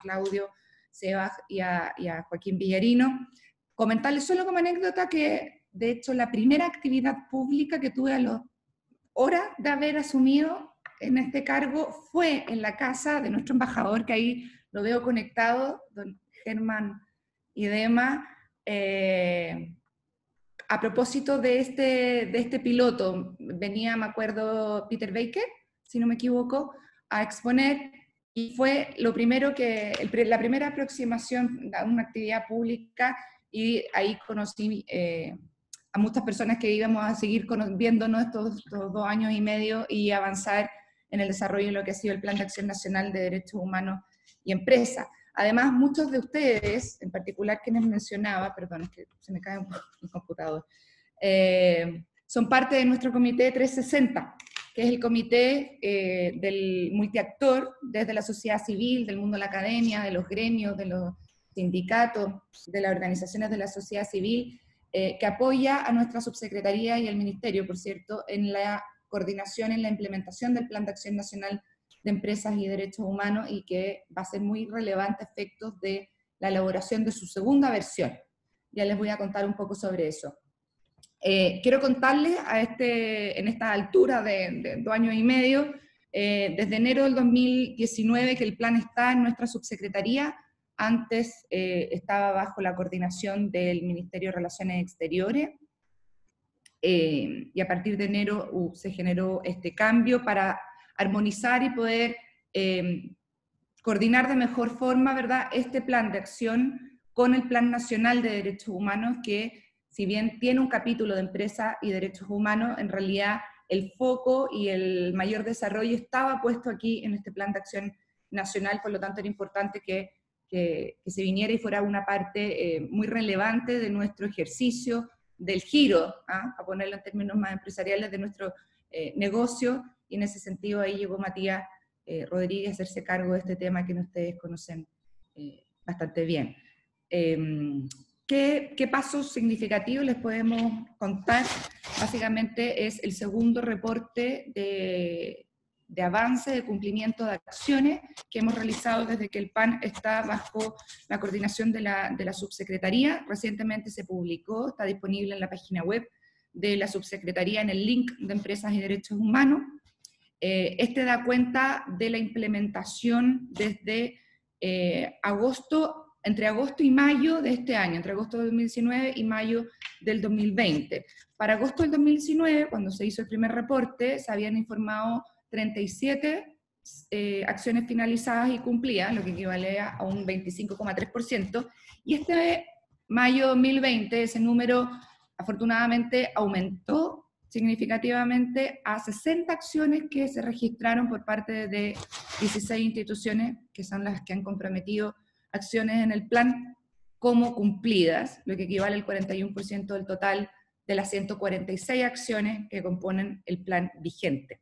Claudio, Sebas y a Joaquín Villarino. Comentarles solo como anécdota que, de hecho, la primera actividad pública que tuve a las horas de haber asumido en este cargo fue en la casa de nuestro embajador, que ahí lo veo conectado, don Germán Idema, a propósito de este piloto. Venía, me acuerdo, Peter Baker, si no me equivoco, a exponer, y fue lo primero la primera aproximación a una actividad pública, y ahí conocí a muchas personas que íbamos a seguir viéndonos estos 2 años y medio y avanzar en el desarrollo de lo que ha sido el Plan de Acción Nacional de Derechos Humanos y Empresa. Además, muchos de ustedes, en particular quienes mencionaba, perdón, es que se me cae un poco el computador, son parte de nuestro comité 360, que es el comité del multiactor, desde la sociedad civil, del mundo de la academia, de los gremios, de los sindicatos, de las organizaciones de la sociedad civil, que apoya a nuestra subsecretaría y al ministerio, por cierto, en la coordinación, en la implementación del Plan de Acción Nacional de Empresas y Derechos Humanos, y que va a ser muy relevante a efectos de la elaboración de su segunda versión. Ya les voy a contar un poco sobre eso. Quiero contarles en esta altura de 2 años y medio, desde enero del 2019 que el plan está en nuestra subsecretaría. Antes estaba bajo la coordinación del Ministerio de Relaciones Exteriores, y a partir de enero se generó este cambio para armonizar y poder coordinar de mejor forma, ¿verdad?, este plan de acción con el Plan Nacional de Derechos Humanos, que si bien tiene un capítulo de empresa y derechos humanos, en realidad el foco y el mayor desarrollo estaba puesto aquí en este Plan de Acción Nacional. Por lo tanto era importante que se viniera y fuera una parte muy relevante de nuestro ejercicio, del giro, a ponerlo en términos más empresariales, de nuestro negocio, y en ese sentido ahí llegó Matías Rodríguez a hacerse cargo de este tema que ustedes conocen bastante bien. ¿Qué pasos significativos les podemos contar? Básicamente es el segundo reporte de avance, de cumplimiento de acciones que hemos realizado desde que el PAN está bajo la coordinación de la subsecretaría. Recientemente se publicó, está disponible en la página web de la subsecretaría en el link de Empresas y Derechos Humanos. Este da cuenta de la implementación desde entre agosto y mayo de este año, entre agosto del 2019 y mayo del 2020. Para agosto del 2019, cuando se hizo el primer reporte, se habían informado 37 acciones finalizadas y cumplidas, lo que equivale a un 25,3%, y este mayo 2020 ese número afortunadamente aumentó significativamente a 60 acciones que se registraron por parte de 16 instituciones, que son las que han comprometido acciones en el plan como cumplidas, lo que equivale al 41% del total de las 146 acciones que componen el plan vigente.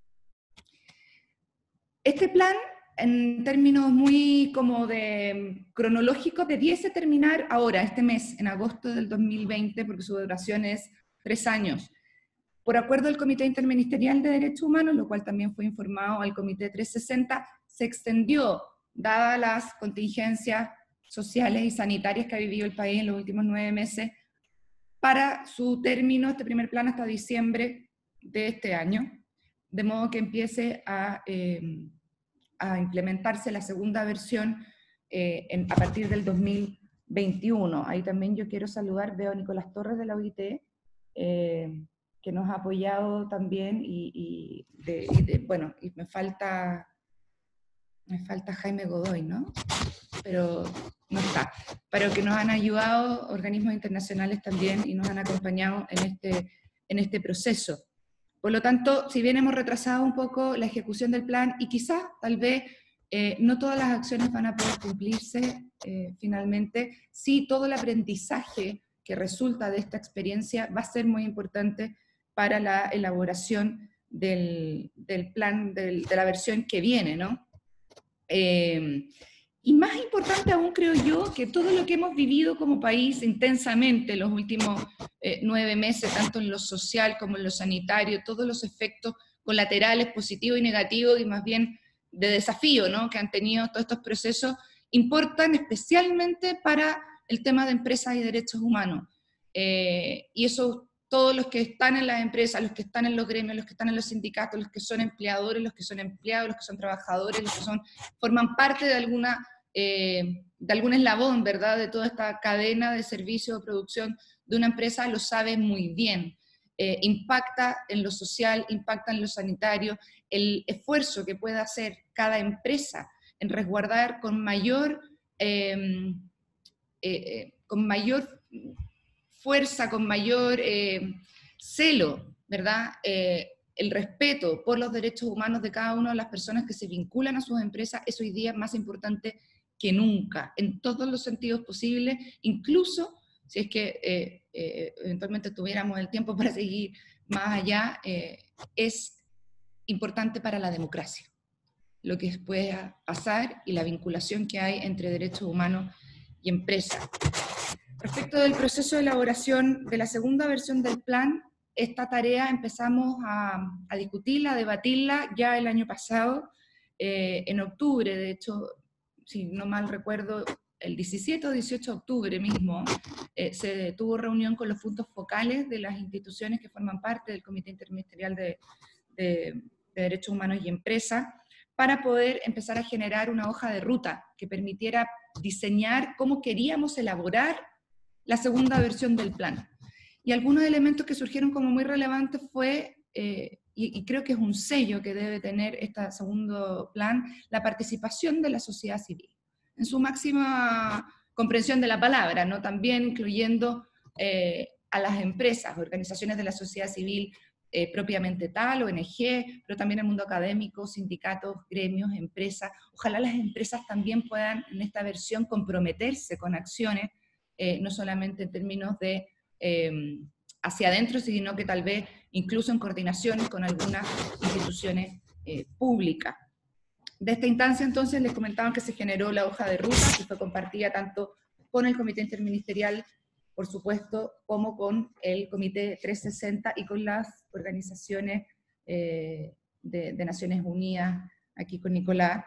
Este plan, en términos muy como de cronológicos, debiese terminar ahora, este mes, en agosto del 2020, porque su duración es 3 años. Por acuerdo del Comité Interministerial de Derechos Humanos, lo cual también fue informado al Comité 360, se extendió, dadas las contingencias sociales y sanitarias que ha vivido el país en los últimos 9 meses, para su término, este primer plan, hasta diciembre de este año, de modo que empiece a implementarse la segunda versión a partir del 2021. Ahí también yo quiero saludar, veo a Nicolás Torres de la OIT, que nos ha apoyado también, bueno, y me falta Jaime Godoy, ¿no? Pero no está. Pero que nos han ayudado organismos internacionales también y nos han acompañado en este proceso. Por lo tanto, si bien hemos retrasado un poco la ejecución del plan, y quizás, tal vez, no todas las acciones van a poder cumplirse finalmente, sí todo el aprendizaje que resulta de esta experiencia va a ser muy importante para la elaboración del plan, de la versión que viene, ¿no? Y más importante aún, creo yo, que todo lo que hemos vivido como país intensamente los últimos 9 meses, tanto en lo social como en lo sanitario, todos los efectos colaterales positivos y negativos, y más bien de desafío, ¿no?, que han tenido todos estos procesos, importan especialmente para el tema de empresas y derechos humanos. Y eso, todos los que están en las empresas, los que están en los gremios, los que están en los sindicatos, los que son empleadores, los que son empleados, los que son trabajadores, los que forman parte de algún eslabón, ¿verdad?, de toda esta cadena de servicio o producción de una empresa, lo sabe muy bien. Impacta en lo social, impacta en lo sanitario, el esfuerzo que pueda hacer cada empresa en resguardar con mayor fuerza, con mayor celo, ¿verdad?, el respeto por los derechos humanos de cada una de las personas que se vinculan a sus empresas es hoy día más importante que nunca, en todos los sentidos posibles, incluso si es que eventualmente tuviéramos el tiempo para seguir más allá, es importante para la democracia lo que pueda pasar y la vinculación que hay entre derechos humanos y empresas. Respecto del proceso de elaboración de la segunda versión del plan, esta tarea empezamos a discutirla, a debatirla ya el año pasado, en octubre, de hecho, si no mal recuerdo, el 17 o 18 de octubre mismo, se tuvo reunión con los puntos focales de las instituciones que forman parte del Comité Interministerial de Derechos Humanos y Empresas, para poder empezar a generar una hoja de ruta que permitiera diseñar cómo queríamos elaborar la segunda versión del plan. Y algunos elementos que surgieron como muy relevantes fue, y creo que es un sello que debe tener este segundo plan, la participación de la sociedad civil, en su máxima comprensión de la palabra, ¿no? También incluyendo a las empresas, organizaciones de la sociedad civil propiamente tal, ONG, pero también el mundo académico, sindicatos, gremios, empresas. Ojalá las empresas también puedan en esta versión comprometerse con acciones, no solamente en términos de hacia adentro, sino que tal vez incluso en coordinaciones con algunas instituciones públicas. De esta instancia, entonces, les comentaban que se generó la hoja de ruta, que fue compartida tanto con el Comité Interministerial, por supuesto, como con el Comité 360 y con las organizaciones de Naciones Unidas, aquí con Nicolás.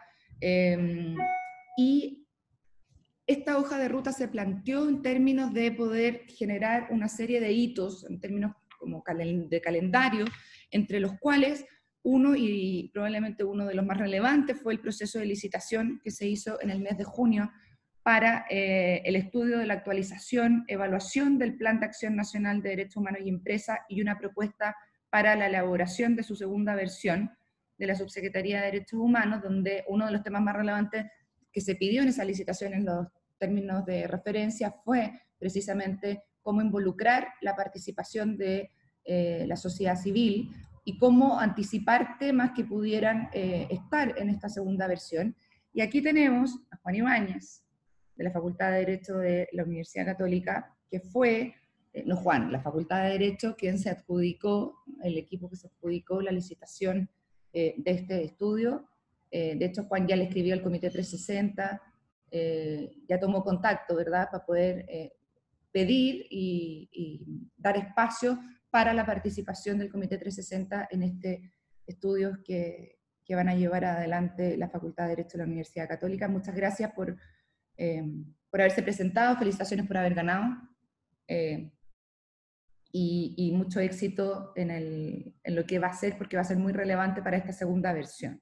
Y esta hoja de ruta se planteó en términos de poder generar una serie de hitos, en términos como de calendario, entre los cuales uno, y probablemente uno de los más relevantes, fue el proceso de licitación que se hizo en el mes de junio para el estudio de la actualización, evaluación del Plan de Acción Nacional de Derechos Humanos y Empresas y una propuesta para la elaboración de su segunda versión de la Subsecretaría de Derechos Humanos, donde uno de los temas más relevantes que se pidió en esa licitación en los términos de referencia fue precisamente cómo involucrar la participación de la sociedad civil y cómo anticipar temas que pudieran estar en esta segunda versión. Y aquí tenemos a Juan Ibáñez, de la Facultad de Derecho de la Universidad Católica, que fue, no Juan, la Facultad de Derecho, quien se adjudicó, el equipo que se adjudicó la licitación de este estudio. De hecho, Juan ya le escribió al Comité 360, ya tomó contacto, ¿verdad?, para poder pedir y dar espacio para la participación del Comité 360 en este estudio que van a llevar adelante la Facultad de Derecho de la Universidad Católica. Muchas gracias por haberse presentado, felicitaciones por haber ganado, y mucho éxito en lo que va a ser, porque va a ser muy relevante para esta segunda versión.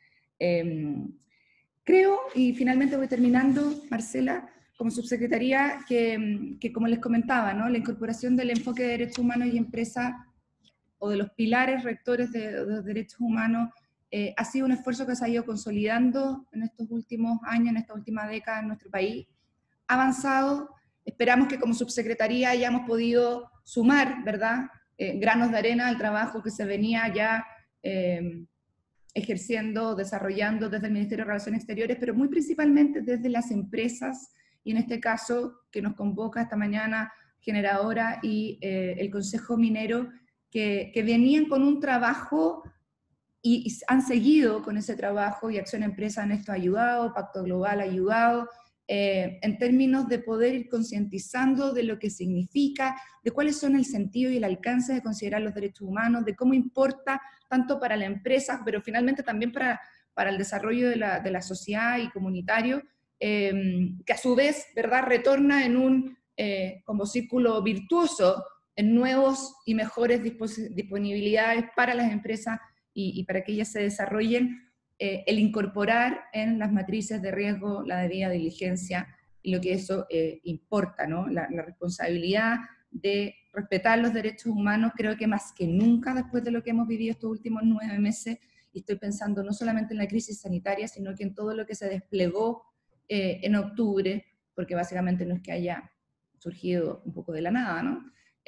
Creo, y finalmente voy terminando, Marcela, como subsecretaría, que como les comentaba, ¿no?, la incorporación del enfoque de derechos humanos y empresa, o de los pilares rectores de los derechos humanos, ha sido un esfuerzo que se ha ido consolidando en estos últimos años, en esta última década en nuestro país. Ha avanzado, esperamos que como subsecretaría hayamos podido sumar, ¿verdad?, granos de arena al trabajo que se venía ya ejerciendo, desarrollando desde el Ministerio de Relaciones Exteriores, pero muy principalmente desde las empresas, y en este caso que nos convoca esta mañana Generadora y el Consejo Minero, que venían con un trabajo y han seguido con ese trabajo, y Acción Empresa en esto ha ayudado, Pacto Global ha ayudado, en términos de poder ir concientizando de lo que significa, de cuáles son el sentido y el alcance de considerar los derechos humanos, de cómo importa tanto para la empresa, pero finalmente también para el desarrollo de la sociedad y comunitario, que a su vez, ¿verdad?, retorna en un como círculo virtuoso en nuevos y mejores disponibilidades para las empresas y para que ellas se desarrollen, el incorporar en las matrices de riesgo la debida diligencia y lo que eso importa, ¿no? La responsabilidad de respetar los derechos humanos, creo que más que nunca después de lo que hemos vivido estos últimos 9 meses, y estoy pensando no solamente en la crisis sanitaria, sino que en todo lo que se desplegó en octubre, porque básicamente no es que haya surgido un poco de la nada, ¿no?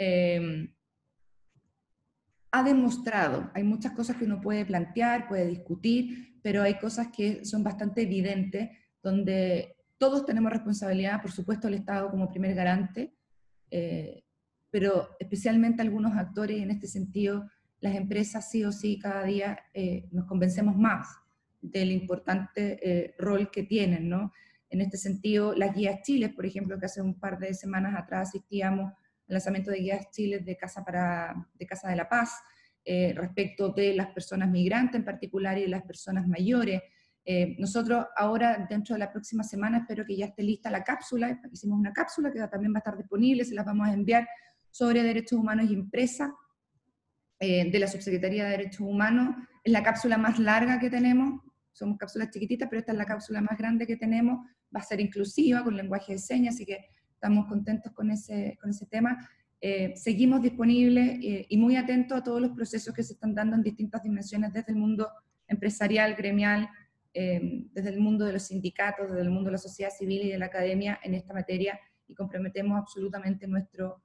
Ha demostrado, hay muchas cosas que uno puede plantear, puede discutir, pero hay cosas que son bastante evidentes, donde todos tenemos responsabilidad, por supuesto el Estado como primer garante, pero especialmente algunos actores, y en este sentido las empresas sí o sí cada día nos convencemos más del importante rol que tienen, ¿no? En este sentido, las guías Chile, por ejemplo, que hace un par de semanas atrás asistíamos al lanzamiento de guías Chile de Casa de la Paz, respecto de las personas migrantes en particular y de las personas mayores. Nosotros ahora, dentro de la próxima semana, espero que ya esté lista la cápsula, hicimos una cápsula que también va a estar disponible, se las vamos a enviar, sobre derechos humanos y empresa, de la Subsecretaría de Derechos Humanos. Es la cápsula más larga que tenemos, somos cápsulas chiquititas, pero esta es la cápsula más grande que tenemos, va a ser inclusiva, con lenguaje de señas, así que estamos contentos con ese tema. Seguimos disponibles y muy atentos a todos los procesos que se están dando en distintas dimensiones, desde el mundo empresarial, gremial, desde el mundo de los sindicatos, desde el mundo de la sociedad civil y de la academia en esta materia, y comprometemos absolutamente nuestro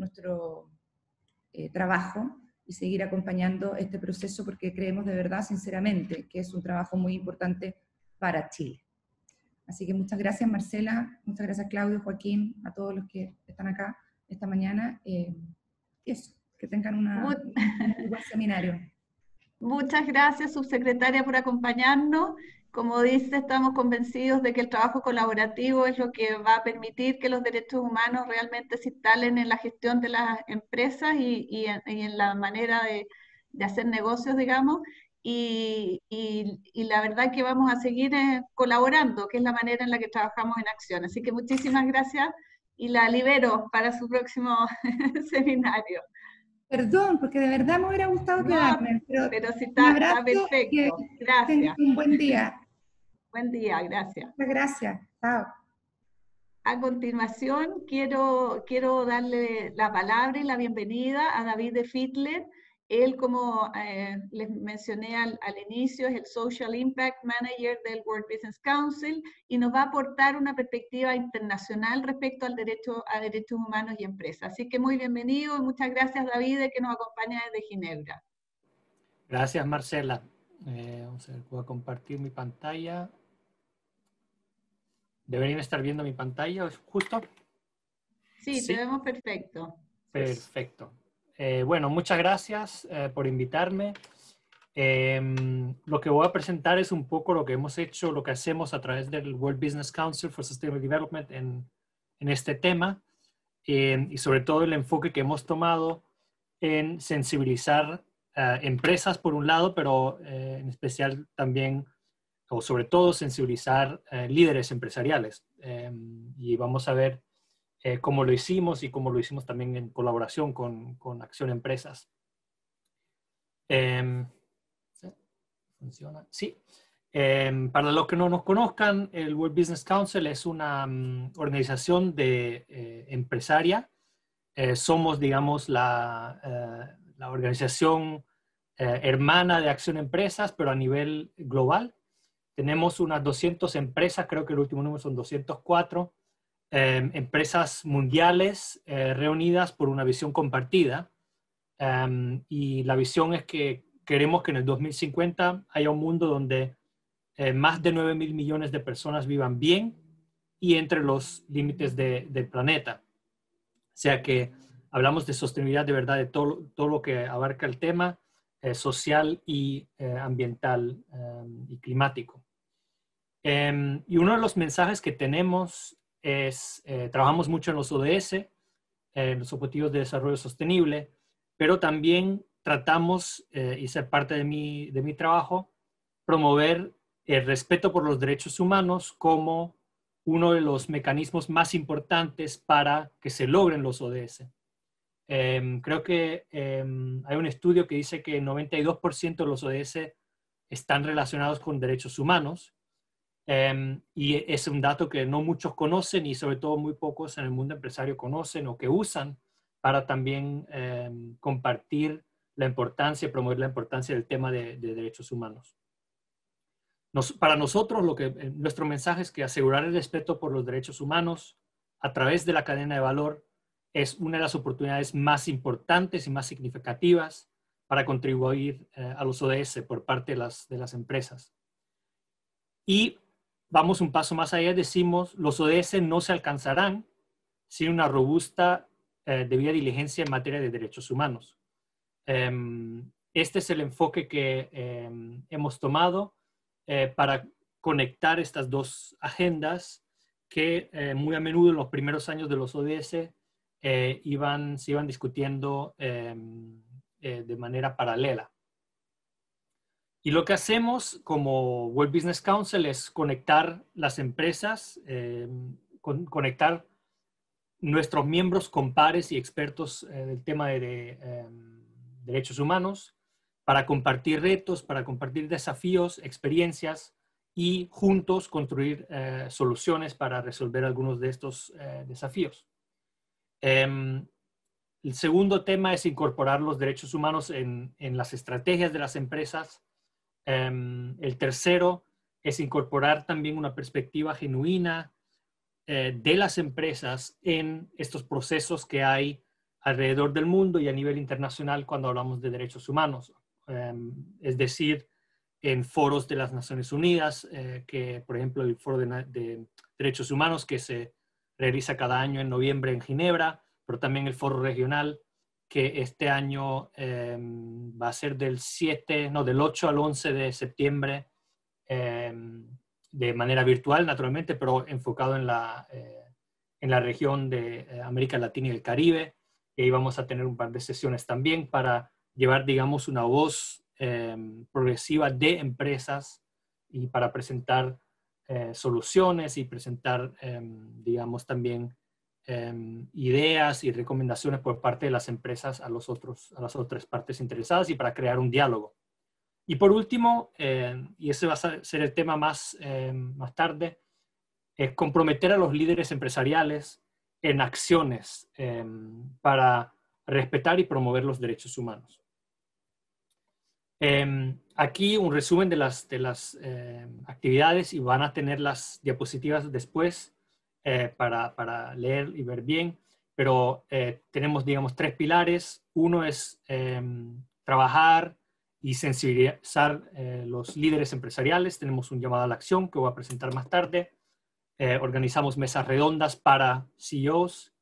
trabajo y seguir acompañando este proceso, porque creemos de verdad, sinceramente, que es un trabajo muy importante para Chile. Así que muchas gracias, Marcela, muchas gracias, Claudio, Joaquín, a todos los que están acá esta mañana. Y eso, que tengan un buen seminario. Muchas gracias, subsecretaria, por acompañarnos. Como dice, estamos convencidos de que el trabajo colaborativo es lo que va a permitir que los derechos humanos realmente se instalen en la gestión de las empresas y en la manera de hacer negocios, digamos. Y la verdad que vamos a seguir colaborando, que es la manera en la que trabajamos en Acción. Así que muchísimas gracias y la libero para su próximo seminario. Perdón, porque de verdad me hubiera gustado quedarme, pero sí un está abrazo, que perfecto. Gracias. tengan un buen día. Buen día, gracias. Muchas gracias. Chao. A continuación, quiero darle la palabra y la bienvenida a David de Fiedler. Él, como les mencioné al inicio, es el Social Impact Manager del World Business Council y nos va a aportar una perspectiva internacional respecto al derecho a derechos humanos y empresas. Así que muy bienvenido y muchas gracias, David, que nos acompaña desde Ginebra. Gracias, Marcela. Vamos a ver, voy a compartir mi pantalla. ¿Deberían estar viendo mi pantalla justo? Sí, te vemos perfecto. Perfecto. Bueno, muchas gracias por invitarme. Lo que voy a presentar es un poco lo que hemos hecho, lo que hacemos a través del World Business Council for Sustainable Development en este tema, y sobre todo el enfoque que hemos tomado en sensibilizar empresas por un lado, pero en especial también, o sobre todo, sensibilizar líderes empresariales. Y vamos a ver cómo lo hicimos y cómo lo hicimos también en colaboración con Acción Empresas. ¿Funciona? Sí. Para los que no nos conozcan, el World Business Council es una organización empresaria. Somos, digamos, la organización hermana de Acción Empresas, pero a nivel global. Tenemos unas 200 empresas, creo que el último número son 204, empresas mundiales reunidas por una visión compartida. Y la visión es que queremos que en el 2050 haya un mundo donde más de 9.000 millones de personas vivan bien y entre los límites del planeta. O sea que hablamos de sostenibilidad de verdad, de todo lo que abarca el tema social y ambiental y climático. Y uno de los mensajes que tenemos es, trabajamos mucho en los ODS, los Objetivos de Desarrollo Sostenible, pero también tratamos, y ser parte de mi trabajo, promover el respeto por los derechos humanos como uno de los mecanismos más importantes para que se logren los ODS. Creo que hay un estudio que dice que el 92% de los ODS están relacionados con derechos humanos, y es un dato que no muchos conocen y sobre todo muy pocos en el mundo empresario conocen o que usan para también compartir la importancia, promover la importancia del tema de derechos humanos. Para nosotros, nuestro mensaje es que asegurar el respeto por los derechos humanos a través de la cadena de valor es una de las oportunidades más importantes y más significativas para contribuir a los ODS por parte de las empresas. Y vamos un paso más allá, decimos, los ODS no se alcanzarán sin una robusta debida diligencia en materia de derechos humanos. Este es el enfoque que hemos tomado para conectar estas dos agendas que muy a menudo en los primeros años de los ODS se iban discutiendo de manera paralela. Y lo que hacemos como World Business Council es conectar las empresas, conectar nuestros miembros con pares y expertos del tema de derechos humanos para compartir retos, para compartir desafíos, experiencias y juntos construir soluciones para resolver algunos de estos desafíos. El segundo tema es incorporar los derechos humanos en las estrategias de las empresas. El tercero es incorporar también una perspectiva genuina de las empresas en estos procesos que hay alrededor del mundo y a nivel internacional cuando hablamos de derechos humanos. Es decir, en foros de las Naciones Unidas, que por ejemplo el Foro de Derechos Humanos que se realiza cada año en noviembre en Ginebra, pero también el foro regional que este año va a ser del 8 al 11 de septiembre, de manera virtual naturalmente, pero enfocado en la región de América Latina y el Caribe. Y ahí vamos a tener un par de sesiones también para llevar, digamos, una voz progresiva de empresas y para presentar soluciones y presentar, digamos, también ideas y recomendaciones por parte de las empresas a las otras partes interesadas y para crear un diálogo. Y por último, y ese va a ser el tema más tarde, es comprometer a los líderes empresariales en acciones para respetar y promover los derechos humanos. Aquí un resumen de las actividades y van a tener las diapositivas después para leer y ver bien, pero tenemos, digamos, 3 pilares. Uno es trabajar y sensibilizar los líderes empresariales. Tenemos un llamado a la acción que voy a presentar más tarde. Organizamos mesas redondas para CEOs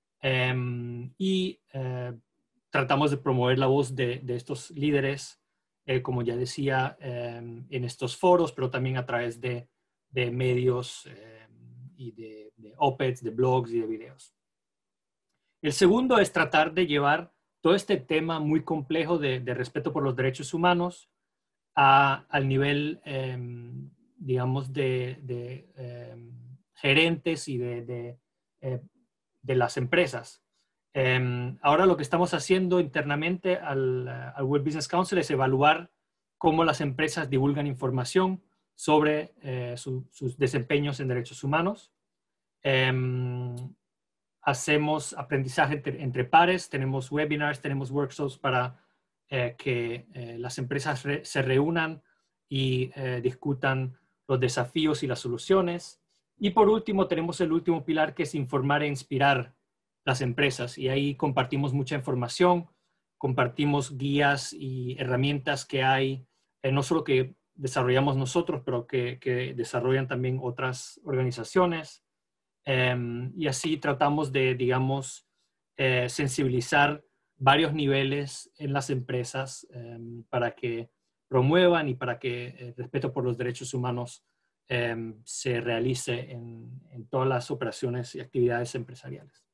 y tratamos de promover la voz de estos líderes, como ya decía, en estos foros, pero también a través de medios y de op-eds, de blogs y de videos. El segundo es tratar de llevar todo este tema muy complejo de respeto por los derechos humanos al nivel, digamos, de gerentes y de las empresas. Ahora lo que estamos haciendo internamente al World Business Council es evaluar cómo las empresas divulgan información sobre sus desempeños en derechos humanos. Hacemos aprendizaje entre pares, tenemos webinars, tenemos workshops para que las empresas se reúnan y discutan los desafíos y las soluciones. Y por último, tenemos el último pilar que es informar e inspirar las empresas. Y ahí compartimos mucha información, compartimos guías y herramientas que hay, no solo que desarrollamos nosotros, pero que desarrollan también otras organizaciones. Y así tratamos de, digamos, sensibilizar varios niveles en las empresas para que promuevan y para que el respeto por los derechos humanos se realice en todas las operaciones y actividades empresariales.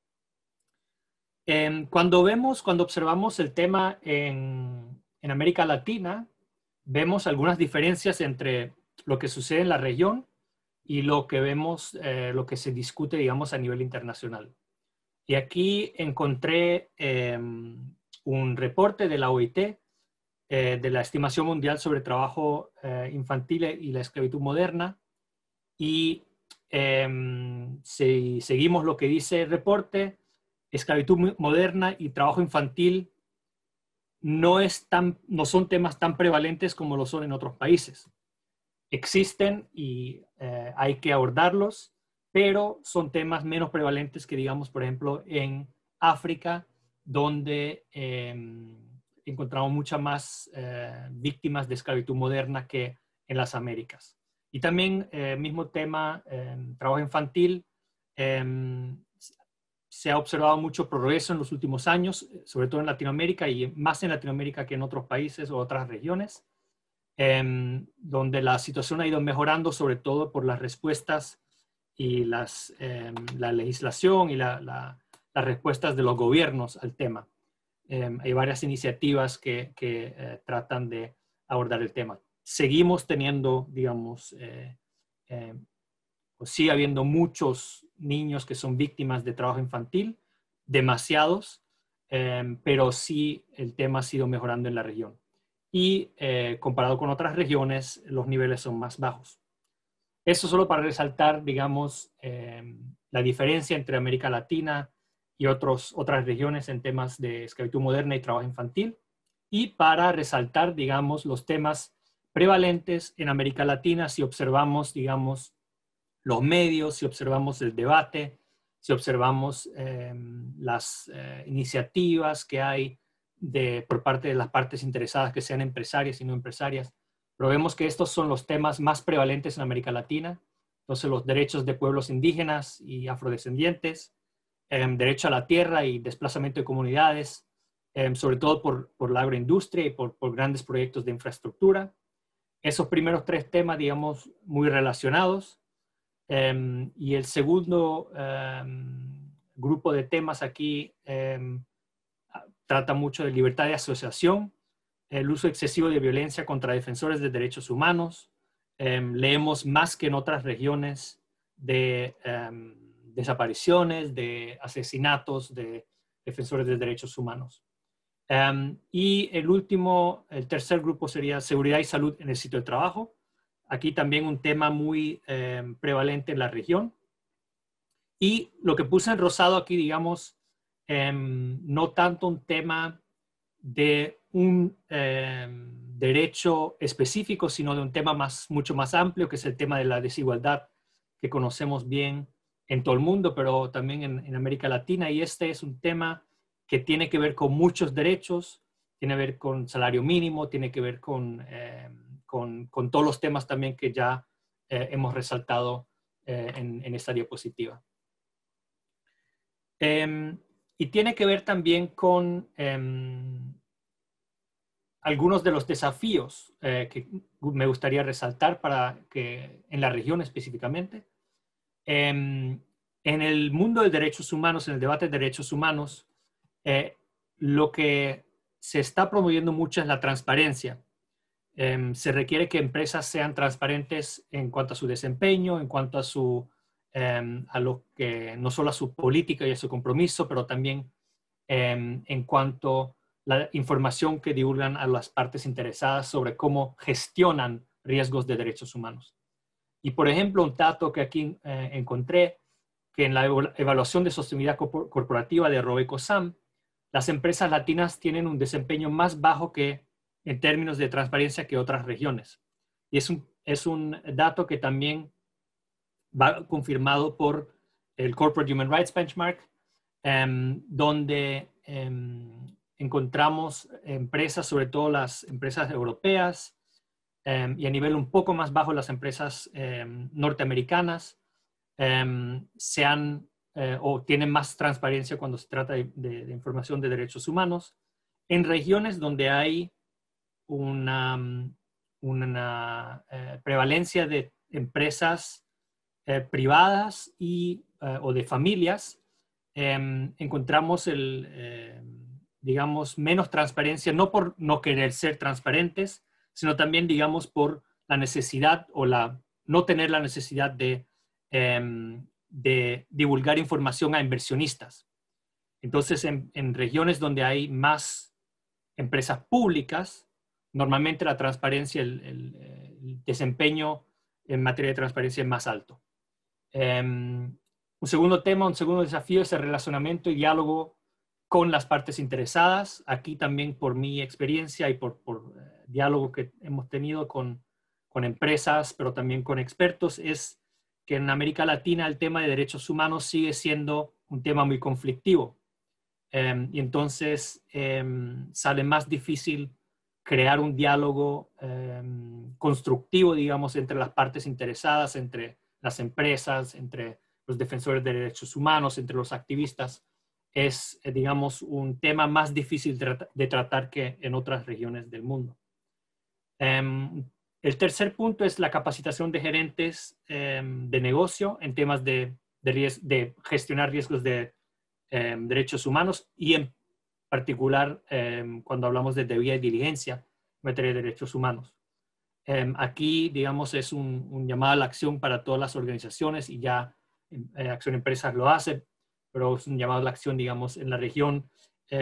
Cuando observamos el tema en América Latina, vemos algunas diferencias entre lo que sucede en la región y lo que vemos, lo que se discute, digamos, a nivel internacional. Y aquí encontré un reporte de la OIT, de la Estimación Mundial sobre Trabajo Infantil y la Esclavitud Moderna. Y si seguimos lo que dice el reporte, esclavitud moderna y trabajo infantil no son temas tan prevalentes como lo son en otros países. Existen y hay que abordarlos, pero son temas menos prevalentes que, digamos, por ejemplo, en África, donde encontramos muchas más víctimas de esclavitud moderna que en las Américas. Y también, mismo tema, trabajo infantil, se ha observado mucho progreso en los últimos años, sobre todo en Latinoamérica y más en Latinoamérica que en otros países o otras regiones, donde la situación ha ido mejorando, sobre todo por las respuestas y la legislación y las respuestas de los gobiernos al tema. Hay varias iniciativas que tratan de abordar el tema. Seguimos teniendo, digamos, pues sigue habiendo muchos niños que son víctimas de trabajo infantil, demasiados, pero sí el tema ha sido mejorando en la región. Y comparado con otras regiones, los niveles son más bajos. Eso solo para resaltar, digamos, la diferencia entre América Latina y otras regiones en temas de esclavitud moderna y trabajo infantil, y para resaltar, digamos, los temas prevalentes en América Latina si observamos, digamos, los medios, si observamos el debate, si observamos las iniciativas que hay por parte de las partes interesadas, que sean empresarias y no empresarias. Pero vemos que estos son los temas más prevalentes en América Latina. Entonces, los derechos de pueblos indígenas y afrodescendientes, derecho a la tierra y desplazamiento de comunidades, sobre todo por la agroindustria y por grandes proyectos de infraestructura. Esos primeros tres temas, digamos, muy relacionados. Y el segundo grupo de temas aquí trata mucho de libertad de asociación, el uso excesivo de violencia contra defensores de derechos humanos. Leemos más que en otras regiones de desapariciones, de asesinatos de defensores de derechos humanos. Y el tercer grupo sería seguridad y salud en el sitio de trabajo. Aquí también un tema muy prevalente en la región. Y lo que puse en rosado aquí, digamos, no tanto un tema de un derecho específico, sino de un tema mucho más amplio, que es el tema de la desigualdad que conocemos bien en todo el mundo, pero también en América Latina. Y este es un tema que tiene que ver con muchos derechos, tiene que ver con salario mínimo, tiene que ver con todos los temas también que ya hemos resaltado en esta diapositiva. Y tiene que ver también con algunos de los desafíos que me gustaría resaltar en la región específicamente. En el mundo de derechos humanos, en el debate de derechos humanos, lo que se está promoviendo mucho es la transparencia. Se requiere que empresas sean transparentes en cuanto a su desempeño, en cuanto a lo que, no solo a su política y a su compromiso, pero también en cuanto a la información que divulgan a las partes interesadas sobre cómo gestionan riesgos de derechos humanos. Y por ejemplo, un dato que aquí encontré, que en la evaluación de sostenibilidad corporativa de RobecoSAM, las empresas latinas tienen un desempeño más bajo en términos de transparencia que otras regiones. Y es un dato que también va confirmado por el Corporate Human Rights Benchmark, donde encontramos empresas, sobre todo las empresas europeas, y a nivel un poco más bajo las empresas norteamericanas, o tienen más transparencia cuando se trata de información de derechos humanos, en regiones donde hay una prevalencia de empresas privadas o de familias. Encontramos digamos, menos transparencia, no por no querer ser transparentes, sino también, digamos, por la necesidad o la no tener la necesidad de divulgar información a inversionistas. Entonces, en regiones donde hay más empresas públicas, normalmente la transparencia, el desempeño en materia de transparencia es más alto. Un segundo desafío es el relacionamiento y diálogo con las partes interesadas. Aquí también por mi experiencia y por diálogo que hemos tenido con empresas, pero también con expertos, es que en América Latina el tema de derechos humanos sigue siendo un tema muy conflictivo. Y entonces sale más difícil crear un diálogo constructivo, digamos, entre las partes interesadas, entre las empresas, entre los defensores de derechos humanos, entre los activistas. Es, digamos, un tema más difícil de tratar que en otras regiones del mundo. El tercer punto es la capacitación de gerentes de negocio en temas de gestionar riesgos de derechos humanos y en particular cuando hablamos de debida diligencia en materia de derechos humanos. Aquí, digamos, es un llamado a la acción para todas las organizaciones y ya Acción Empresas lo hace, pero es un llamado a la acción, digamos, en la región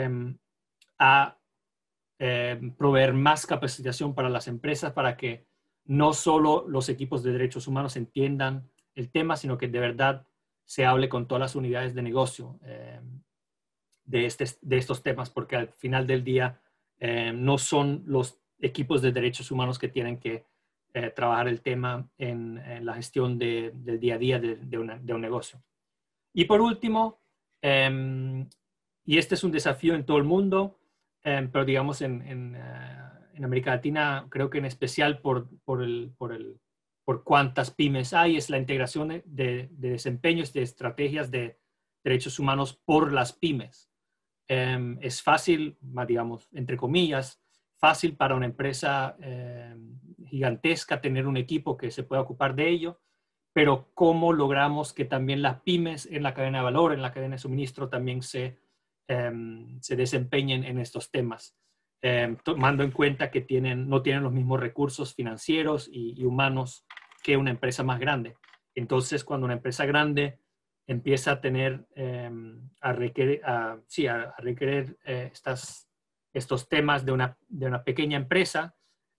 a proveer más capacitación para las empresas para que no solo los equipos de derechos humanos entiendan el tema, sino que de verdad se hable con todas las unidades de negocio de estos temas, porque al final del día no son los equipos de derechos humanos que tienen que trabajar el tema en la gestión del día a día de un negocio. Y por último, y este es un desafío en todo el mundo, pero digamos en América Latina, creo que en especial por cuántas pymes hay, es la integración de desempeños, de estrategias de derechos humanos por las pymes. Es fácil, digamos, entre comillas, fácil para una empresa gigantesca tener un equipo que se pueda ocupar de ello, pero cómo logramos que también las pymes en la cadena de valor, en la cadena de suministro, también se desempeñen en estos temas, tomando en cuenta que no tienen los mismos recursos financieros y humanos que una empresa más grande. Entonces, cuando una empresa grande empieza a tener, a requerir estos temas de una pequeña empresa,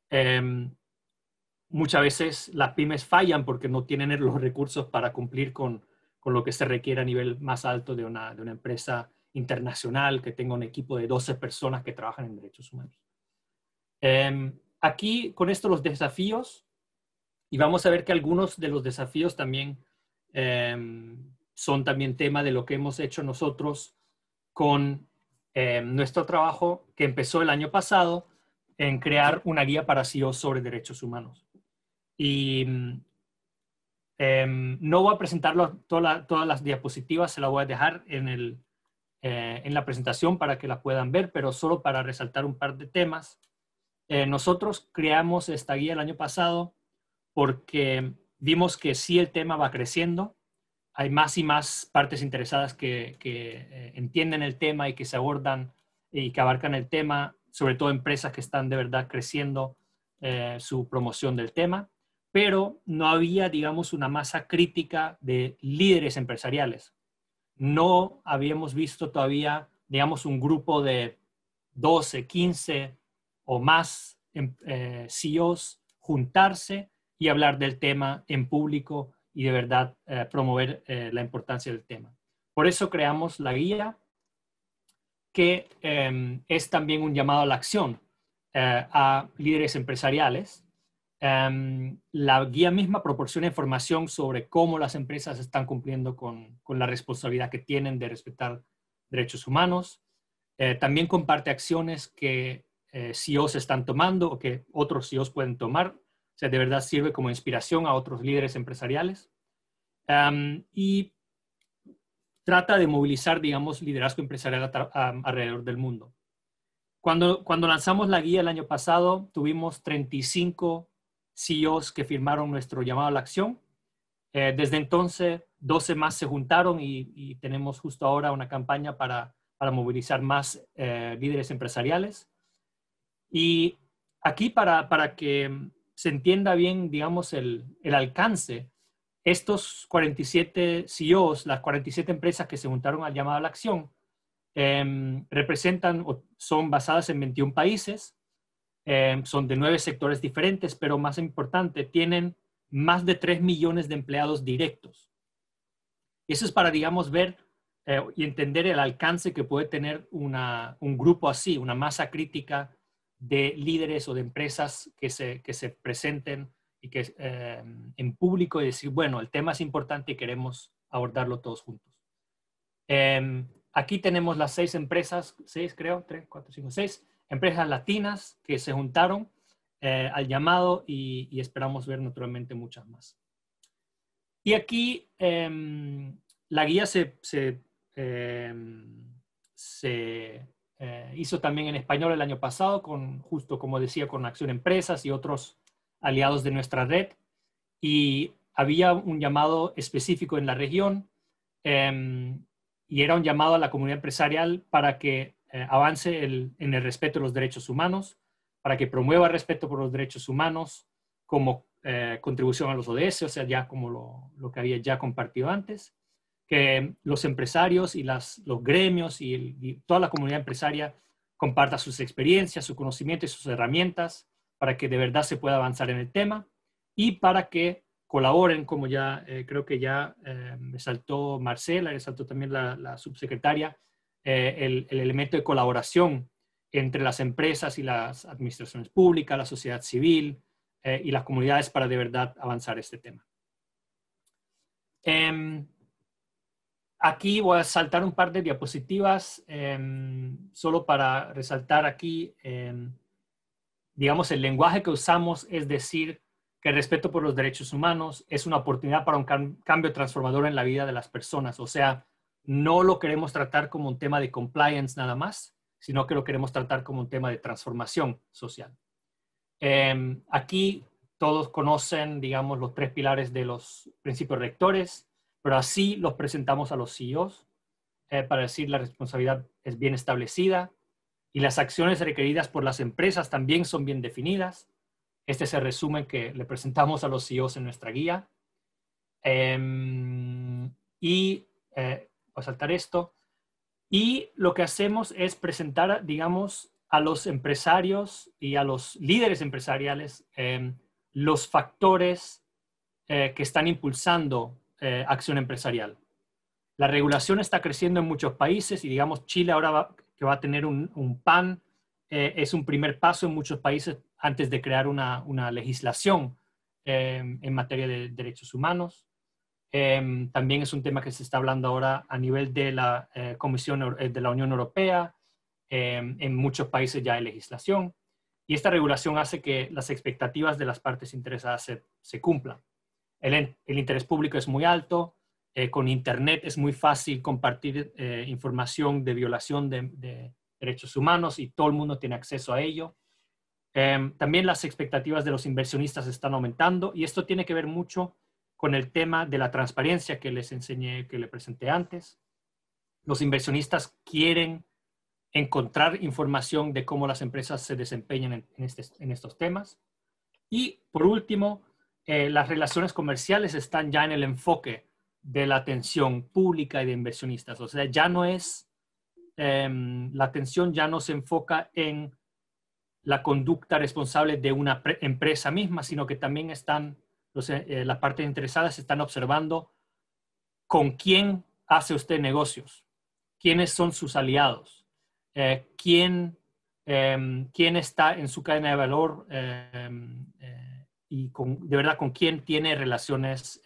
muchas veces las pymes fallan porque no tienen los recursos para cumplir con lo que se requiere a nivel más alto de una empresa internacional que tenga un equipo de 12 personas que trabajan en derechos humanos. Aquí, con esto, los desafíos, y vamos a ver que algunos de los desafíos también son también tema de lo que hemos hecho nosotros con nuestro trabajo que empezó el año pasado en crear una guía para CEOs sobre derechos humanos. Y no voy a presentar todas las diapositivas, se las voy a dejar en la presentación para que la puedan ver, pero solo para resaltar un par de temas. Nosotros creamos esta guía el año pasado porque vimos que sí el tema va creciendo. Hay más y más partes interesadas que entienden el tema y que se abordan y que abarcan el tema, sobre todo empresas que están de verdad creciendo su promoción del tema, pero no había, digamos, una masa crítica de líderes empresariales. No habíamos visto todavía, digamos, un grupo de 12, 15 o más CEOs juntarse y hablar del tema en público y de verdad promover la importancia del tema. Por eso creamos la guía, que es también un llamado a la acción a líderes empresariales. La guía misma proporciona información sobre cómo las empresas están cumpliendo con la responsabilidad que tienen de respetar derechos humanos. También comparte acciones que CEOs están tomando o que otros CEOs pueden tomar. O sea, de verdad sirve como inspiración a otros líderes empresariales. Y trata de movilizar, digamos, liderazgo empresarial alrededor del mundo. Cuando lanzamos la guía el año pasado, tuvimos 35 CEOs que firmaron nuestro llamado a la acción. Desde entonces, 12 más se juntaron y tenemos justo ahora una campaña para movilizar más líderes empresariales. Y aquí para que se entienda bien, digamos, el alcance, estos 47 CEOs, las 47 empresas que se juntaron al llamado a la acción, representan o son basadas en 21 países, son de 9 sectores diferentes, pero más importante, tienen más de 3 millones de empleados directos. Eso es para, digamos, ver y entender el alcance que puede tener un grupo así, una masa crítica de líderes o de empresas que se presenten y que en público y decir, bueno, el tema es importante y queremos abordarlo todos juntos. Aquí tenemos las 6 empresas, 6 creo, 3, 4, 5, 6 empresas latinas que se juntaron al llamado y esperamos ver naturalmente muchas más. Y aquí la guía se hizo también en español el año pasado, justo como decía, con Acción Empresas y otros aliados de nuestra red. Y había un llamado específico en la región y era un llamado a la comunidad empresarial para que avance en el respeto de los derechos humanos, para que promueva el respeto por los derechos humanos como contribución a los ODS, o sea, ya como lo que había ya compartido antes, que los empresarios y los gremios y toda la comunidad empresaria comparta sus experiencias, su conocimiento y sus herramientas para que de verdad se pueda avanzar en el tema y para que colaboren, como ya creo que ya resaltó Marcela, resaltó también la subsecretaria, el elemento de colaboración entre las empresas y las administraciones públicas, la sociedad civil y las comunidades para de verdad avanzar este tema. Aquí voy a saltar un par de diapositivas solo para resaltar aquí, digamos, el lenguaje que usamos es decir que el respeto por los derechos humanos es una oportunidad para un cambio transformador en la vida de las personas. O sea, no lo queremos tratar como un tema de compliance nada más, sino que lo queremos tratar como un tema de transformación social. Aquí todos conocen, digamos, los 3 pilares de los principios rectores, pero así los presentamos a los CEOs para decir la responsabilidad es bien establecida y las acciones requeridas por las empresas también son bien definidas. Este es el resumen que le presentamos a los CEOs en nuestra guía. Voy a saltar esto. Y lo que hacemos es presentar, digamos, a los empresarios y a los líderes empresariales los factores que están impulsando acción empresarial. La regulación está creciendo en muchos países y, digamos, Chile ahora que va a tener un PAN es un primer paso en muchos países antes de crear una legislación en materia de derechos humanos. También es un tema que se está hablando ahora a nivel de la Comisión de la Unión Europea. En muchos países ya hay legislación. Y esta regulación hace que las expectativas de las partes interesadas se cumplan. El interés público es muy alto. Con Internet es muy fácil compartir información de violación de derechos humanos y todo el mundo tiene acceso a ello. También las expectativas de los inversionistas están aumentando y esto tiene que ver mucho con el tema de la transparencia que les enseñé, que le presenté antes. Los inversionistas quieren encontrar información de cómo las empresas se desempeñan en estos temas. Y por último, las relaciones comerciales están ya en el enfoque de la atención pública y de inversionistas. O sea, ya no es, la atención ya no se enfoca en la conducta responsable de una empresa misma, sino que también las partes interesadas están observando con quién hace usted negocios, quiénes son sus aliados, quién está en su cadena de valor y de verdad con quién tiene relaciones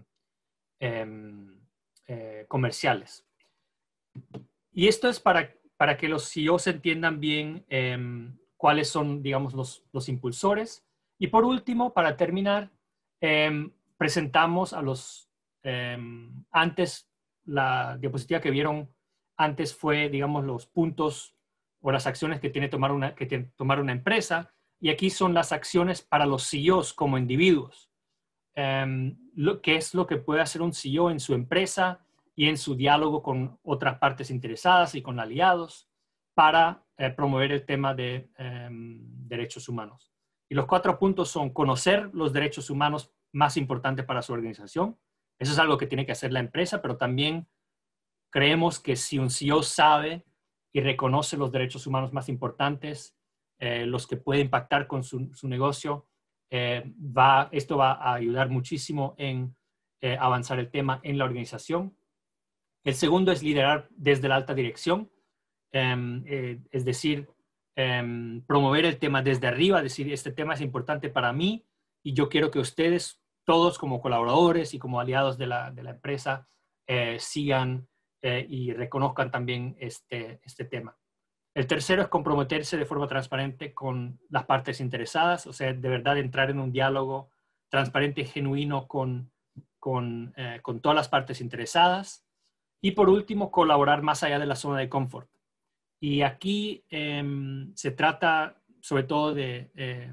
comerciales. Y esto es para que los CEOs entiendan bien cuáles son, digamos, los impulsores. Y por último, para terminar, presentamos a los, antes, la diapositiva que vieron antes fue, digamos, los puntos o las acciones que tiene que tomar una empresa. Y aquí son las acciones para los CEOs como individuos. ¿Qué es lo que puede hacer un CEO en su empresa y en su diálogo con otras partes interesadas y con aliados para promover el tema de derechos humanos? Y los 4 puntos son conocer los derechos humanos más importantes para su organización. Eso es algo que tiene que hacer la empresa, pero también creemos que si un CEO sabe y reconoce los derechos humanos más importantes, los que puede impactar con su negocio, esto va a ayudar muchísimo en avanzar el tema en la organización. El segundo es liderar desde la alta dirección, es decir, promover el tema desde arriba, decir, este tema es importante para mí y yo quiero que ustedes, todos como colaboradores y como aliados de la empresa, sigan y reconozcan también este tema. El tercero es comprometerse de forma transparente con las partes interesadas, o sea, de verdad entrar en un diálogo transparente y genuino con todas las partes interesadas. Y por último, colaborar más allá de la zona de confort. Y aquí se trata sobre todo de,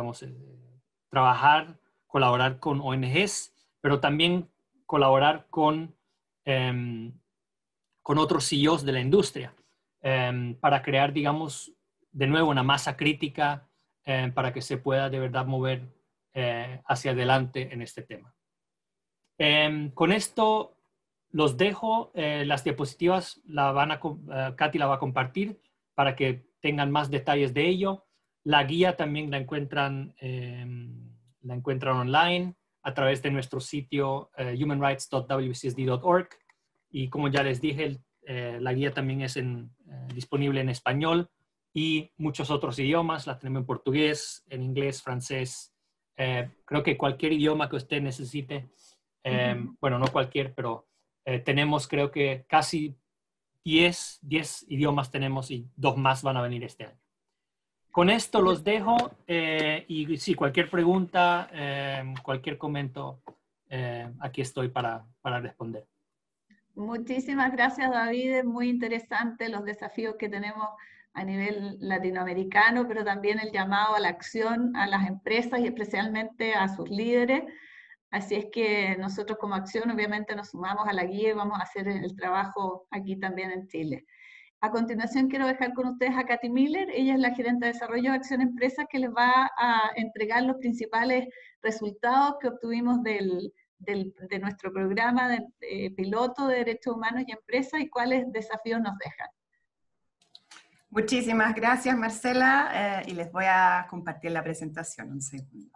colaborar con ONGs, pero también colaborar con otros CEOs de la industria para crear, digamos, de nuevo una masa crítica para que se pueda de verdad mover hacia adelante en este tema. Con esto los dejo. Las diapositivas Katy la va a compartir para que tengan más detalles de ello. La guía también la encuentran online a través de nuestro sitio humanrights.wcsd.org. Y como ya les dije, la guía también es disponible en español y muchos otros idiomas. La tenemos en portugués, en inglés, francés. Creo que cualquier idioma que usted necesite, bueno, no cualquier, pero tenemos creo que casi 10 idiomas tenemos y 2 más van a venir este año. Con esto los dejo y sí, cualquier pregunta, cualquier comentario, aquí estoy para responder. Muchísimas gracias, David. Muy interesante los desafíos que tenemos a nivel latinoamericano, pero también el llamado a la acción a las empresas y especialmente a sus líderes. Así es que nosotros como Acción obviamente nos sumamos a la guía y vamos a hacer el trabajo aquí también en Chile. A continuación quiero dejar con ustedes a Katy Miller. Ella es la gerente de desarrollo de Acción Empresa que les va a entregar los principales resultados que obtuvimos de nuestro programa de piloto de derechos humanos y empresas y cuáles desafíos nos dejan. Muchísimas gracias, Marcela, y les voy a compartir la presentación un segundo.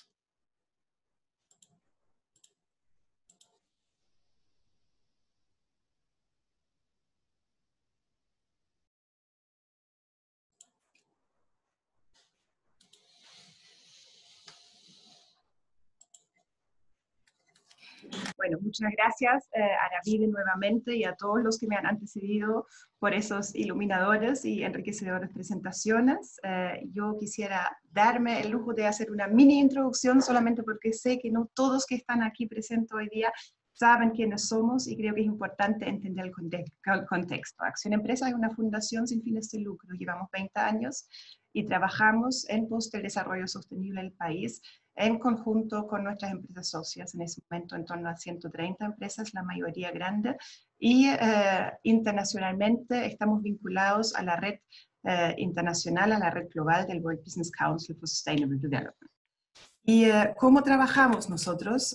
Bueno, muchas gracias a David nuevamente y a todos los que me han antecedido por esos iluminadores y enriquecedores presentaciones. Yo quisiera darme el lujo de hacer una mini introducción solamente porque sé que no todos que están aquí presentes hoy día saben quiénes somos y creo que es importante entender el contexto. Acción Empresa es una fundación sin fines de lucro, llevamos 20 años y trabajamos en pos del desarrollo sostenible del país en conjunto con nuestras empresas socias, en ese momento en torno a 130 empresas, la mayoría grande, y internacionalmente estamos vinculados a la red internacional, a la red global del World Business Council for Sustainable Development. ¿Y cómo trabajamos nosotros?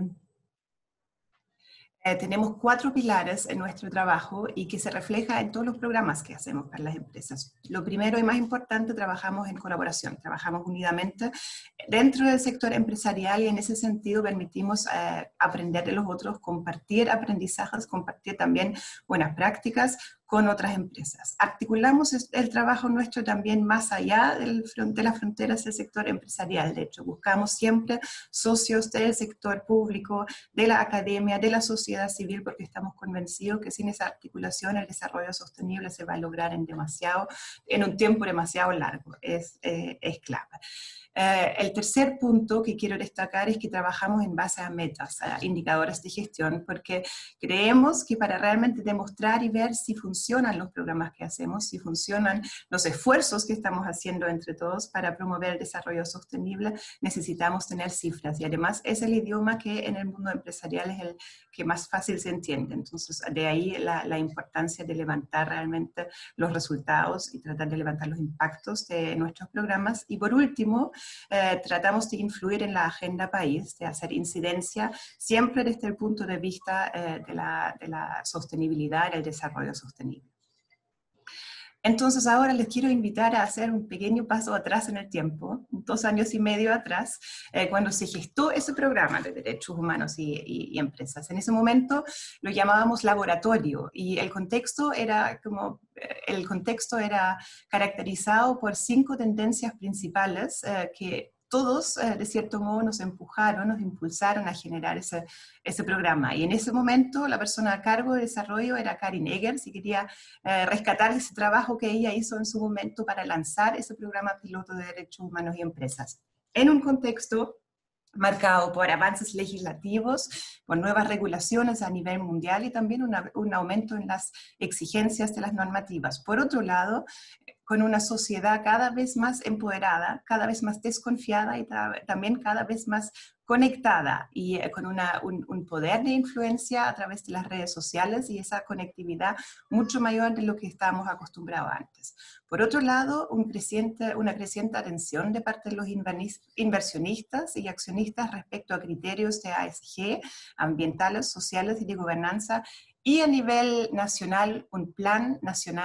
Tenemos 4 pilares en nuestro trabajo y que se refleja en todos los programas que hacemos para las empresas. Lo primero y más importante, trabajamos en colaboración, trabajamos unidamente dentro del sector empresarial y en ese sentido permitimos aprender de los otros, compartir aprendizajes, compartir también buenas prácticas con otras empresas. Articulamos el trabajo nuestro también más allá de las fronteras del sector empresarial. De hecho, buscamos siempre socios del sector público, de la academia, de la sociedad civil, porque estamos convencidos que sin esa articulación el desarrollo sostenible se va a lograr en un tiempo demasiado largo. Es clave. El tercer punto que quiero destacar es que trabajamos en base a metas, a indicadores de gestión, porque creemos que para realmente demostrar y ver si funcionan los programas que hacemos, si funcionan los esfuerzos que estamos haciendo entre todos para promover el desarrollo sostenible, necesitamos tener cifras. Y además es el idioma que en el mundo empresarial es el que más fácil se entiende. Entonces, de ahí la importancia de levantar realmente los resultados y tratar de levantar los impactos de nuestros programas. Y por último, tratamos de influir en la agenda país, de hacer incidencia, siempre desde el punto de vista de la sostenibilidad y el desarrollo sostenible. Entonces ahora les quiero invitar a hacer un pequeño paso atrás en el tiempo, 2 años y medio atrás, cuando se gestó ese programa de derechos humanos y empresas. En ese momento lo llamábamos laboratorio y el contexto era caracterizado por 5 tendencias principales que todos, de cierto modo, nos empujaron, nos impulsaron a generar ese programa. Y en ese momento la persona a cargo de desarrollo era Karin Eggers y quería rescatar ese trabajo que ella hizo en su momento para lanzar ese programa piloto de derechos humanos y empresas. En un contexto marcado por avances legislativos, por nuevas regulaciones a nivel mundial y también un aumento en las exigencias de las normativas. Por otro lado, con una sociedad cada vez más empoderada, cada vez más desconfiada y también cada vez más conectada y con un poder de influencia a través de las redes sociales y esa conectividad mucho mayor de lo que estábamos acostumbrados antes. Por otro lado, una creciente atención de parte de los inversionistas y accionistas respecto a criterios de ASG, ambientales, sociales y de gobernanza, y a nivel nacional, un plan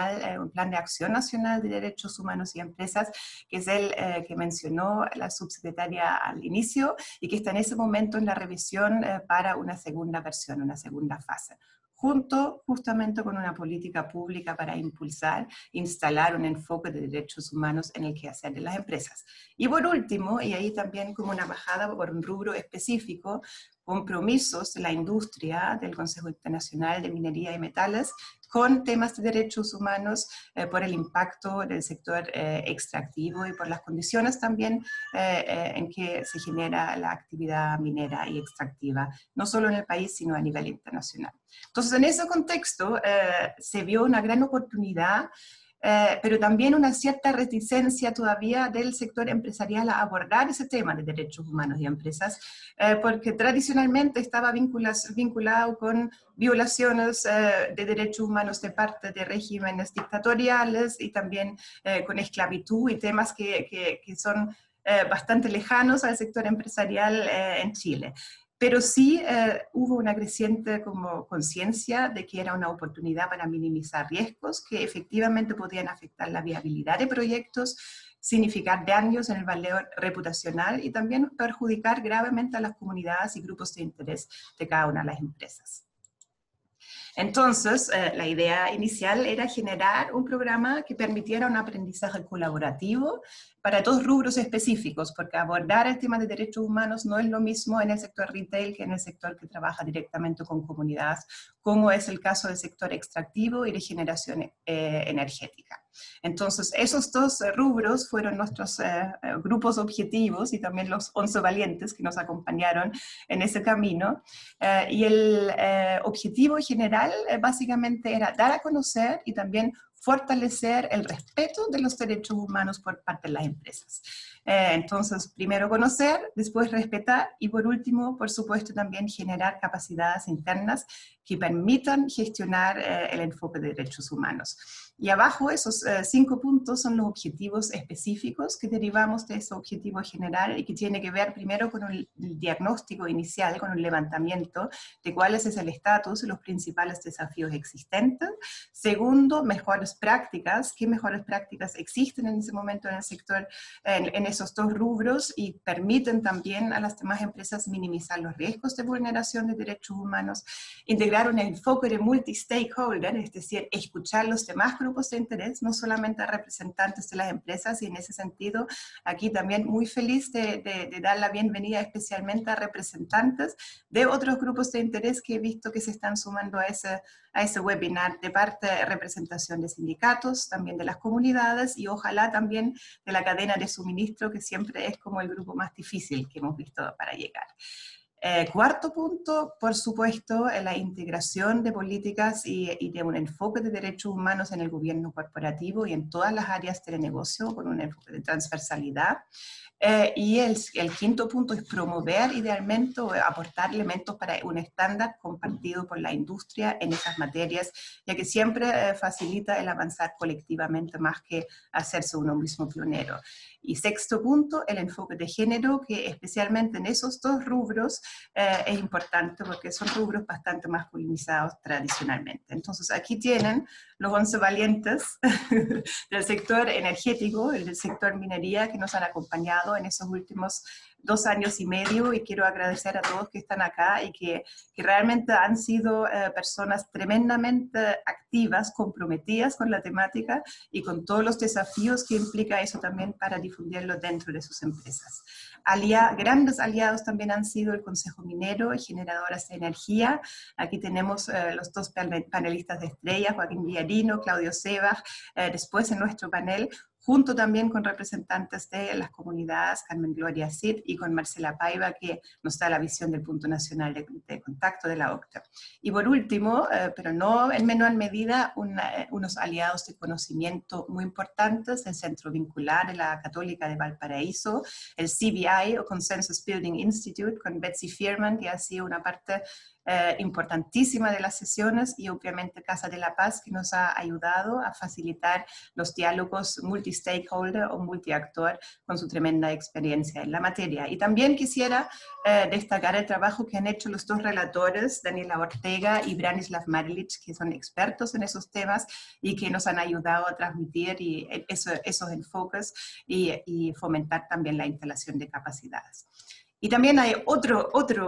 de acción nacional de derechos humanos y empresas, que es el que mencionó la subsecretaria al inicio y que está en ese momento en la revisión para una segunda versión, una segunda fase, justamente con una política pública para instalar un enfoque de derechos humanos en el quehacer de las empresas. Y por último, y ahí también como una bajada por un rubro específico, compromisos de la industria, del Consejo Internacional de Minería y Metales, con temas de derechos humanos por el impacto del sector extractivo y por las condiciones también en que se genera la actividad minera y extractiva, no solo en el país, sino a nivel internacional. Entonces, en ese contexto se vio una gran oportunidad, pero también una cierta reticencia todavía del sector empresarial a abordar ese tema de derechos humanos y empresas, porque tradicionalmente estaba vinculado con violaciones de derechos humanos de parte de regímenes dictatoriales y también con esclavitud y temas que son bastante lejanos al sector empresarial en Chile. Pero sí hubo una creciente como conciencia de que era una oportunidad para minimizar riesgos que efectivamente podían afectar la viabilidad de proyectos, significar daños en el valor reputacional y también perjudicar gravemente a las comunidades y grupos de interés de cada una de las empresas. Entonces, la idea inicial era generar un programa que permitiera un aprendizaje colaborativo para 2 rubros específicos, porque abordar el tema de derechos humanos no es lo mismo en el sector retail que en el sector que trabaja directamente con comunidades, como es el caso del sector extractivo y de generación energética. Entonces, esos 2 rubros fueron nuestros grupos objetivos y también los 11 valientes que nos acompañaron en ese camino. Y el objetivo general básicamente era dar a conocer y también fortalecer el respeto de los derechos humanos por parte de las empresas. Entonces, primero conocer, después respetar y por último, por supuesto, también generar capacidades internas que permitan gestionar el enfoque de derechos humanos. Y abajo, esos 5 puntos son los objetivos específicos que derivamos de ese objetivo general y que tiene que ver primero con un diagnóstico inicial, con un levantamiento de cuál es el estatus y los principales desafíos existentes. Segundo, mejores prácticas, qué mejores prácticas existen en ese momento en el sector, en esos 2 rubros y permiten también a las demás empresas minimizar los riesgos de vulneración de derechos humanos, integrar un enfoque de multi-stakeholder, es decir, escuchar los demás grupos de interés, no solamente a representantes de las empresas, y en ese sentido, aquí también muy feliz de dar la bienvenida especialmente a representantes de otros grupos de interés que he visto que se están sumando a ese webinar, de parte de representación de sindicatos, también de las comunidades y ojalá también de la cadena de suministro, que siempre es como el grupo más difícil que hemos visto para llegar. Cuarto punto, por supuesto, la integración de políticas y de un enfoque de derechos humanos en el gobierno corporativo y en todas las áreas de negocio con un enfoque de transversalidad. Y el quinto punto es promover idealmente o aportar elementos para un estándar compartido por la industria en esas materias, ya que siempre facilita el avanzar colectivamente más que hacerse uno mismo pionero. Y sexto punto, el enfoque de género, que especialmente en esos dos rubros es importante porque son rubros bastante masculinizados tradicionalmente. Entonces aquí tienen los 11 valientes del sector energético, del sector minería, que nos han acompañado en esos últimos 2 años y medio, y quiero agradecer a todos que están acá y que realmente han sido personas tremendamente activas, comprometidas con la temática y con todos los desafíos que implica eso también para difundirlo dentro de sus empresas. Grandes aliados también han sido el Consejo Minero y Generadoras de Energía. Aquí tenemos los 2 panelistas de estrella, Joaquín Villarino, Claudio Sebas, después en nuestro panel, junto también con representantes de las comunidades, Carmen Gloria Cid y con Marcela Paiva, que nos da la visión del punto nacional de contacto de la OCTA. Y por último, pero no en menor medida, unos aliados de conocimiento muy importantes, el Centro Vincular de la Católica de Valparaíso, el CBI o Consensus Building Institute, con Betsy Fierman, que ha sido una parte importantísima de las sesiones, y obviamente Casa de la Paz, que nos ha ayudado a facilitar los diálogos multi-stakeholder o multi-actor con su tremenda experiencia en la materia. Y también quisiera destacar el trabajo que han hecho los 2 relatores, Daniela Ortega y Branislav Marilich, que son expertos en esos temas y que nos han ayudado a transmitir esos enfoques y fomentar también la instalación de capacidades. Y también hay otro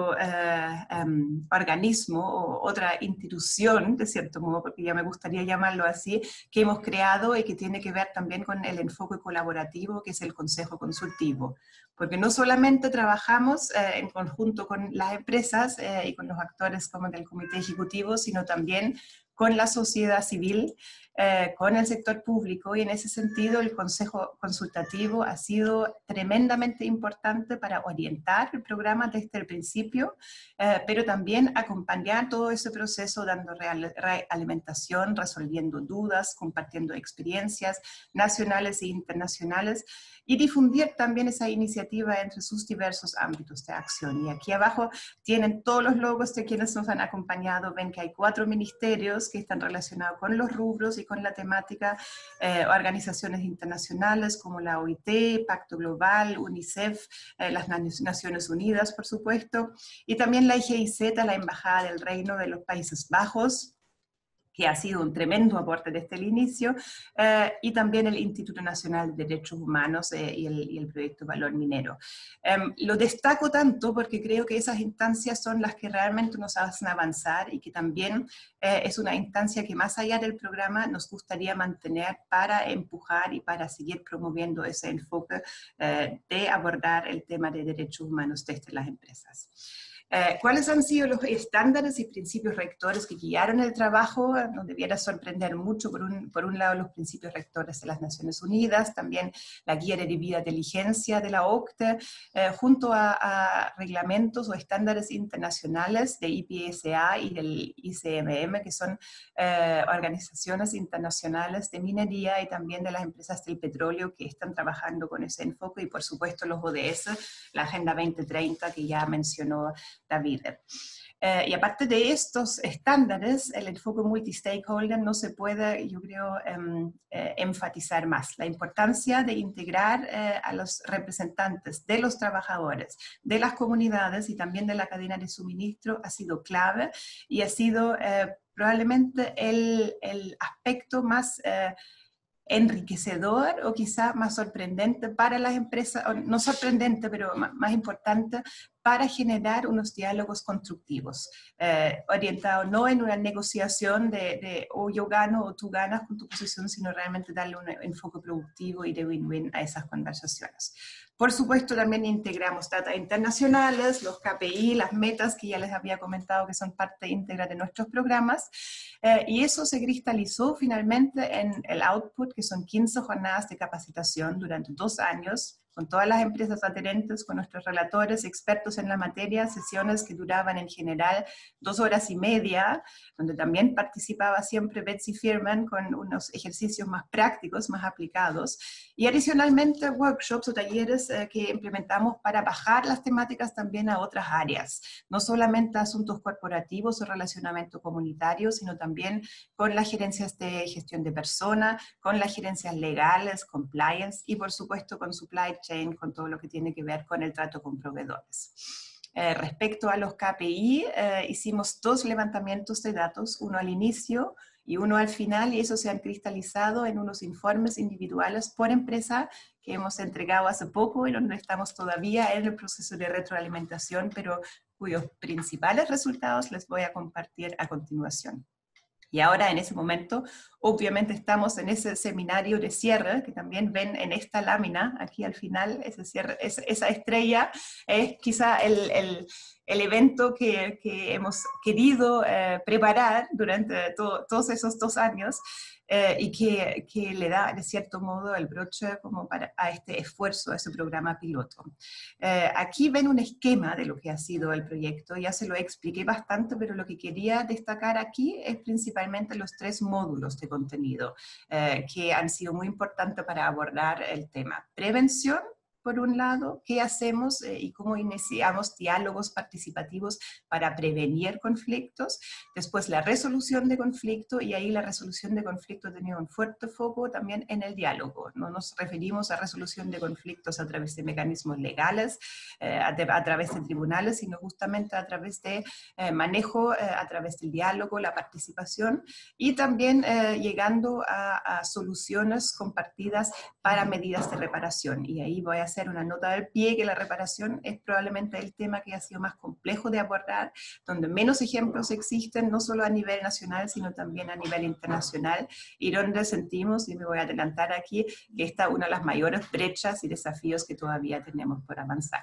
organismo o otra institución, de cierto modo, porque ya me gustaría llamarlo así, que hemos creado y que tiene que ver también con el enfoque colaborativo, que es el Consejo Consultivo. Porque no solamente trabajamos en conjunto con las empresas y con los actores como del Comité Ejecutivo, sino también con la sociedad civil, con el sector público, y en ese sentido el Consejo Consultativo ha sido tremendamente importante para orientar el programa desde el principio, pero también acompañar todo ese proceso dando realimentación, resolviendo dudas, compartiendo experiencias nacionales e internacionales, y difundir también esa iniciativa entre sus diversos ámbitos de acción. Y aquí abajo tienen todos los logos de quienes nos han acompañado. Ven que hay 4 ministerios que están relacionados con los rubros y con la temática, organizaciones internacionales como la OIT, Pacto Global, UNICEF, las Naciones Unidas, por supuesto, y también la IGIZ, la Embajada del Reino de los Países Bajos, que ha sido un tremendo aporte desde el inicio, y también el Instituto Nacional de Derechos Humanos y el Proyecto Valor Minero. Lo destaco tanto porque creo que esas instancias son las que realmente nos hacen avanzar, y que también es una instancia que más allá del programa nos gustaría mantener para empujar y para seguir promoviendo ese enfoque de abordar el tema de derechos humanos desde las empresas. ¿Cuáles han sido los estándares y principios rectores que guiaron el trabajo? Nos debiera sorprender mucho, por un lado, los principios rectores de las Naciones Unidas, también la guía de debida diligencia de la OCTE, junto a reglamentos o estándares internacionales de IPSA y del ICMM, que son organizaciones internacionales de minería y también de las empresas del petróleo que están trabajando con ese enfoque, y por supuesto los ODS, la Agenda 2030 que ya mencionó David. Y aparte de estos estándares, el enfoque multi-stakeholder no se puede, yo creo, enfatizar más. La importancia de integrar a los representantes de los trabajadores, de las comunidades y también de la cadena de suministro ha sido clave, y ha sido probablemente el aspecto más enriquecedor o quizá más sorprendente para las empresas, no sorprendente, pero más importante, para generar unos diálogos constructivos, orientados no en una negociación de o yo gano o tú ganas con tu posición, sino realmente darle un enfoque productivo y de win-win a esas conversaciones. Por supuesto, también integramos datos internacionales, los KPI, las metas que ya les había comentado que son parte íntegra de nuestros programas, y eso se cristalizó finalmente en el output, que son 15 jornadas de capacitación durante 2 años, con todas las empresas adherentes, con nuestros relatores, expertos en la materia, sesiones que duraban en general 2 horas y media, donde también participaba siempre Betsy Firman con unos ejercicios más prácticos, más aplicados, y adicionalmente workshops o talleres que implementamos para bajar las temáticas también a otras áreas, no solamente asuntos corporativos o relacionamiento comunitario, sino también con las gerencias de gestión de personas, con las gerencias legales, compliance y por supuesto con supply chain, con todo lo que tiene que ver con el trato con proveedores. Respecto a los KPI, hicimos 2 levantamientos de datos, uno al inicio y uno al final, y eso se han cristalizado en unos informes individuales por empresa que hemos entregado hace poco y donde estamos todavía en el proceso de retroalimentación, pero cuyos principales resultados les voy a compartir a continuación. Y ahora, en ese momento, obviamente estamos en ese seminario de cierre, que también ven en esta lámina, aquí al final, ese cierre, esa estrella es quizá el evento que hemos querido preparar durante todos esos 2 años, y que le da, de cierto modo, el broche como a este esfuerzo, a ese programa piloto. Aquí ven un esquema de lo que ha sido el proyecto, ya se lo expliqué bastante, pero lo que quería destacar aquí es principalmente los 3 módulos de contenido que han sido muy importantes para abordar el tema. Prevención, por un lado, qué hacemos y cómo iniciamos diálogos participativos para prevenir conflictos. Después la resolución de conflicto, y ahí la resolución de conflicto ha tenido un fuerte foco también en el diálogo. No nos referimos a resolución de conflictos a través de mecanismos legales, a través de tribunales, sino justamente a través de manejo, a través del diálogo, la participación, y también llegando a soluciones compartidas para medidas de reparación. Y ahí voy a hacer una nota del pie que la reparación es probablemente el tema que ha sido más complejo de abordar, donde menos ejemplos existen, no solo a nivel nacional, sino también a nivel internacional, y donde sentimos, y me voy a adelantar aquí, que está una de las mayores brechas y desafíos que todavía tenemos por avanzar.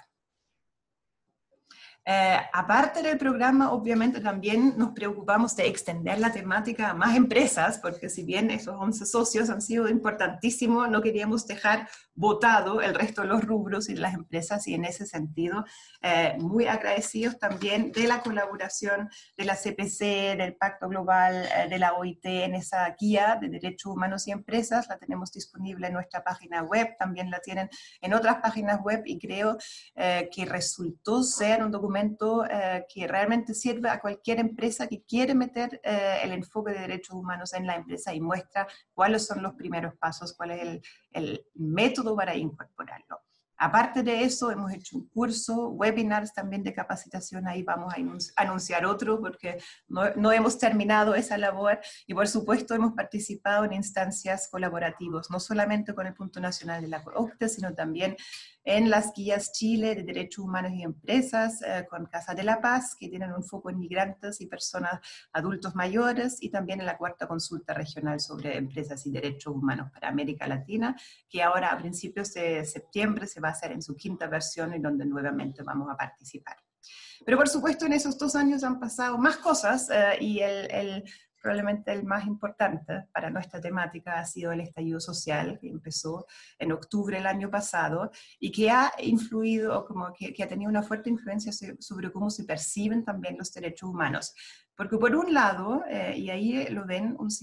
Aparte del programa, obviamente también nos preocupamos de extender la temática a más empresas, porque si bien esos 11 socios han sido importantísimos, no queríamos dejar botado el resto de los rubros y las empresas, y en ese sentido muy agradecidos también de la colaboración de la CPC, del Pacto Global, de la OIT en esa guía de derechos humanos y empresas. La tenemos disponible en nuestra página web, también la tienen en otras páginas web, y creo que resultó ser un documento que realmente sirve a cualquier empresa que quiere meter el enfoque de derechos humanos en la empresa, y muestra cuáles son los primeros pasos, cuál es el método para incorporarlo. Aparte de eso, hemos hecho un curso, webinars también de capacitación, ahí vamos a anunciar otro porque no hemos terminado esa labor, y por supuesto hemos participado en instancias colaborativas, no solamente con el Punto Nacional de la OCDE, sino también en las guías Chile de Derechos Humanos y Empresas, con Casa de la Paz, que tienen un foco en migrantes y personas adultos mayores, y también en la 4ª consulta regional sobre empresas y derechos humanos para América Latina, que ahora a principios de septiembre se va a hacer en su 5ª versión, y donde nuevamente vamos a participar. Pero por supuesto en esos 2 años han pasado más cosas, y probablemente el más importante para nuestra temática ha sido el estallido social, que empezó en octubre del año pasado, y que ha influido, o como que ha tenido una fuerte influencia sobre cómo se perciben también los derechos humanos. Porque por un lado, y ahí lo ven, un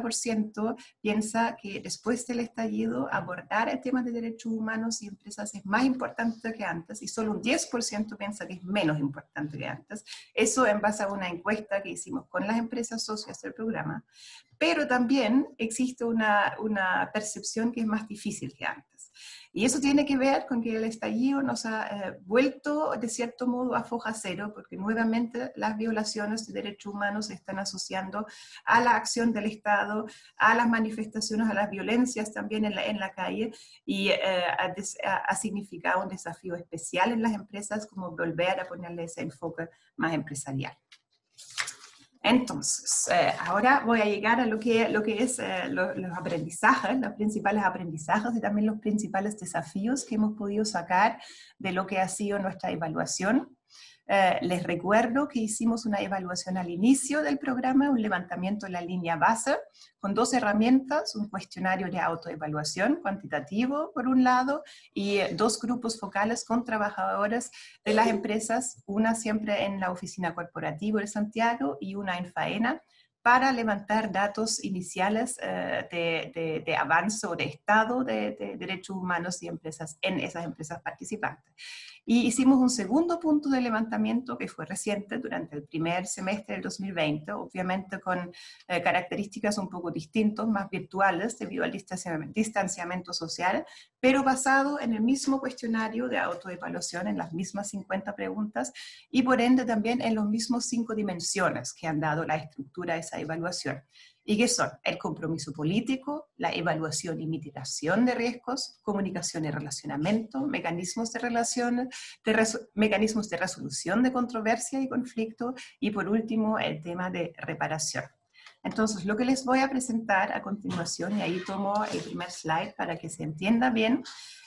50% piensa que después del estallido abordar el tema de derechos humanos y empresas es más importante que antes, y solo un 10% piensa que es menos importante que antes. Eso en base a una encuesta que hicimos con las empresas socias del programa. Pero también existe una percepción que es más difícil que antes. Y eso tiene que ver con que el estallido nos ha vuelto de cierto modo a foja cero, porque nuevamente las violaciones de derechos humanos se están asociando a la acción del Estado, a las manifestaciones, a las violencias también en la calle, y ha significado un desafío especial en las empresas, como volver a ponerle ese enfoque más empresarial. Entonces, ahora voy a llegar a lo que es los aprendizajes, los principales aprendizajes y también los principales desafíos que hemos podido sacar de lo que ha sido nuestra evaluación. Les recuerdo que hicimos una evaluación al inicio del programa, un levantamiento en la línea base, con 2 herramientas, un cuestionario de autoevaluación cuantitativo por un lado, y 2 grupos focales con trabajadores de las empresas, una siempre en la oficina corporativa de Santiago y una en Faena, para levantar datos iniciales de avance o de estado de derechos humanos y empresas en esas empresas participantes. Y hicimos un segundo punto de levantamiento que fue reciente, durante el primer semestre del 2020, obviamente con características un poco distintas, más virtuales debido al distanciamiento social, pero basado en el mismo cuestionario de autoevaluación, en las mismas 50 preguntas y por ende también en los mismos 5 dimensiones que han dado la estructura de esa evaluación. ¿Y qué son? El compromiso político, la evaluación y mitigación de riesgos, comunicación y relacionamiento, mecanismos mecanismos de resolución de controversia y conflicto, y por último el tema de reparación. Entonces, lo que les voy a presentar a continuación, y ahí tomo el primer slide para que se entienda bien,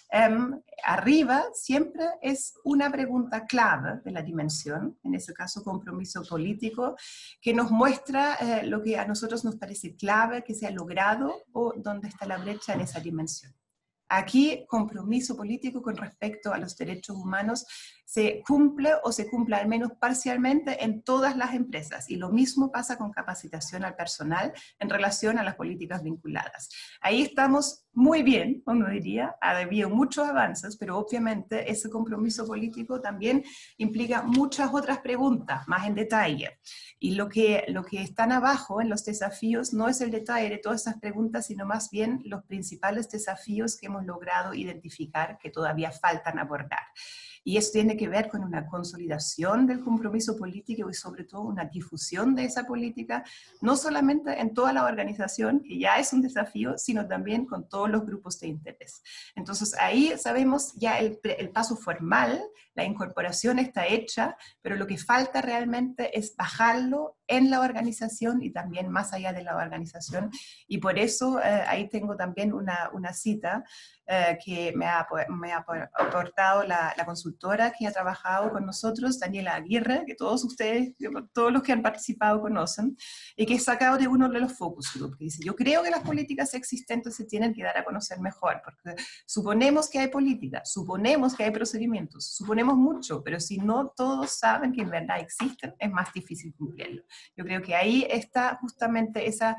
arriba siempre es una pregunta clave de la dimensión, en ese caso compromiso político, que nos muestra lo que a nosotros nos parece clave que se ha logrado o dónde está la brecha en esa dimensión. Aquí, compromiso político con respecto a los derechos humanos se cumple o se cumple al menos parcialmente en todas las empresas, y lo mismo pasa con capacitación al personal en relación a las políticas vinculadas. Ahí estamos muy bien, uno diría, ha habido muchos avances, pero obviamente ese compromiso político también implica muchas otras preguntas, más en detalle. Y lo que están abajo en los desafíos no es el detalle de todas esas preguntas, sino más bien los principales desafíos que hemos logrado identificar que todavía faltan abordar. Y eso tiene que ver con una consolidación del compromiso político y sobre todo una difusión de esa política, no solamente en toda la organización, que ya es un desafío, sino también con todos los grupos de interés. Entonces ahí sabemos ya el paso formal, la incorporación está hecha, pero lo que falta realmente es bajarlo en la organización y también más allá de la organización. Y por eso ahí tengo también una cita que me ha aportado la consultora que ha trabajado con nosotros, Daniela Aguirre, que todos ustedes, todos los que han participado conocen, y que es sacado de uno de los focus group, que dice: yo creo que las políticas existentes se tienen que dar a conocer mejor, porque suponemos que hay políticas, suponemos que hay procedimientos, suponemos mucho, pero si no todos saben que en verdad existen, es más difícil cumplirlo. Yo creo que ahí está justamente esa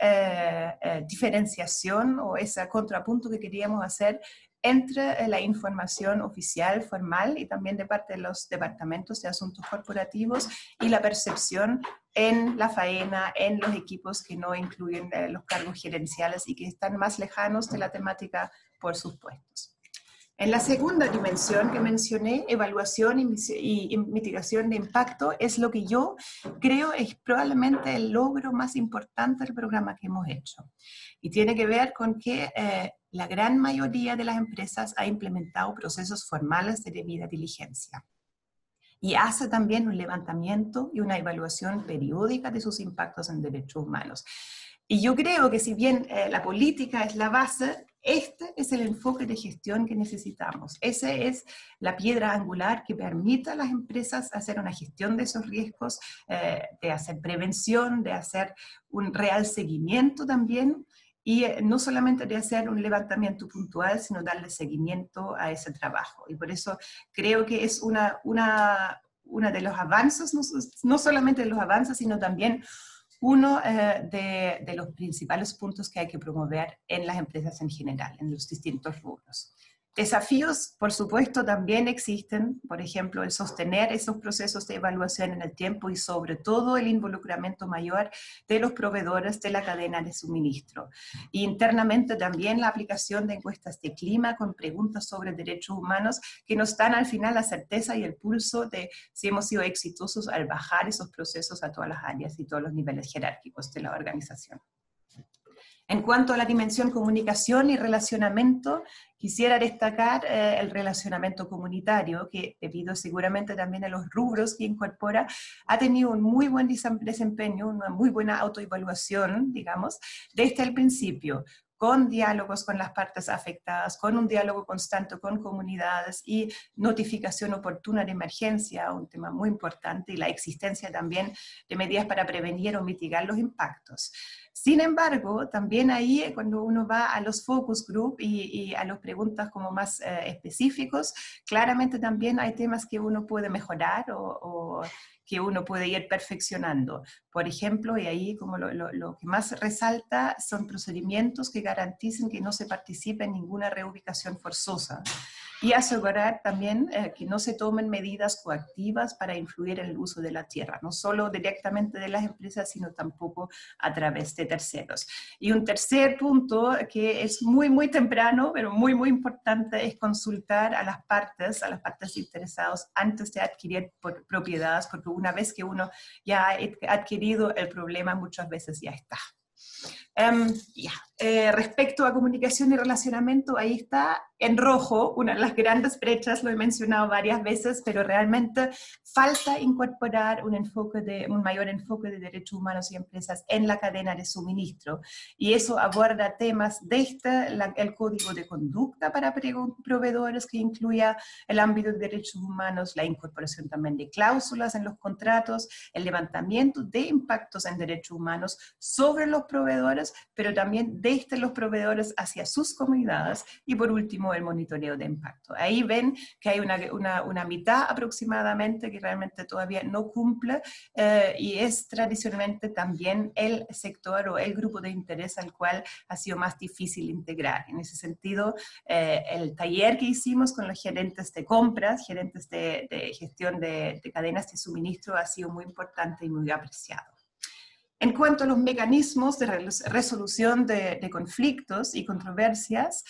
diferenciación o ese contrapunto que queríamos hacer entre la información oficial, formal, y también de parte de los departamentos de asuntos corporativos y la percepción en la faena, en los equipos que no incluyen los cargos gerenciales y que están más lejanos de la temática por sus puestos. En la segunda dimensión que mencioné, evaluación y mitigación de impacto, es lo que yo creo es probablemente el logro más importante del programa que hemos hecho. Y tiene que ver con que la gran mayoría de las empresas ha implementado procesos formales de debida diligencia. Y hace también un levantamiento y una evaluación periódica de sus impactos en derechos humanos. Y yo creo que si bien la política es la base, este es el enfoque de gestión que necesitamos. Esa es la piedra angular que permita a las empresas hacer una gestión de esos riesgos, de hacer prevención, de hacer un real seguimiento también, y no solamente de hacer un levantamiento puntual, sino darle seguimiento a ese trabajo. Y por eso creo que es una de los avances, no solamente de los avances, sino también uno de los principales puntos que hay que promover en las empresas en general, en los distintos rubros. Desafíos, por supuesto, también existen, por ejemplo, el sostener esos procesos de evaluación en el tiempo y sobre todo el involucramiento mayor de los proveedores de la cadena de suministro. Y internamente también la aplicación de encuestas de clima con preguntas sobre derechos humanos que nos dan al final la certeza y el pulso de si hemos sido exitosos al bajar esos procesos a todas las áreas y todos los niveles jerárquicos de la organización. En cuanto a la dimensión comunicación y relacionamiento, quisiera destacar el relacionamiento comunitario, que debido seguramente también a los rubros que incorpora, ha tenido un muy buen desempeño, una muy buena autoevaluación, digamos, desde el principio, con diálogos con las partes afectadas, con un diálogo constante con comunidades y notificación oportuna de emergencia, un tema muy importante, y la existencia también de medidas para prevenir o mitigar los impactos. Sin embargo, también ahí cuando uno va a los focus group y a las preguntas como más específicos, claramente también hay temas que uno puede mejorar o que uno puede ir perfeccionando. Por ejemplo, y ahí como lo que más resalta son procedimientos que garanticen que no se participe en ninguna reubicación forzosa y asegurar también que no se tomen medidas coactivas para influir en el uso de la tierra, no solo directamente de las empresas, sino tampoco a través de terceros. Y un tercer punto que es muy, muy temprano, pero muy, muy importante, es consultar a las partes interesadas antes de adquirir propiedades, porque una vez que uno ya ha adquirido el problema, muchas veces ya está. Respecto a comunicación y relacionamiento, ahí está en rojo una de las grandes brechas, lo he mencionado varias veces, pero realmente falta incorporar un mayor enfoque de derechos humanos y empresas en la cadena de suministro, y eso aborda temas desde el código de conducta para proveedores, que incluya el ámbito de derechos humanos, la incorporación también de cláusulas en los contratos, el levantamiento de impactos en derechos humanos sobre los proveedores, pero también desde los proveedores hacia sus comunidades, y por último el monitoreo de impacto. Ahí ven que hay una mitad aproximadamente que realmente todavía no cumple, y es tradicionalmente también el sector o el grupo de interés al cual ha sido más difícil integrar. En ese sentido, el taller que hicimos con los gerentes de compras, gerentes de gestión de cadenas de suministro, ha sido muy importante y muy apreciado. En cuanto a los mecanismos de resolución de conflictos y controversias,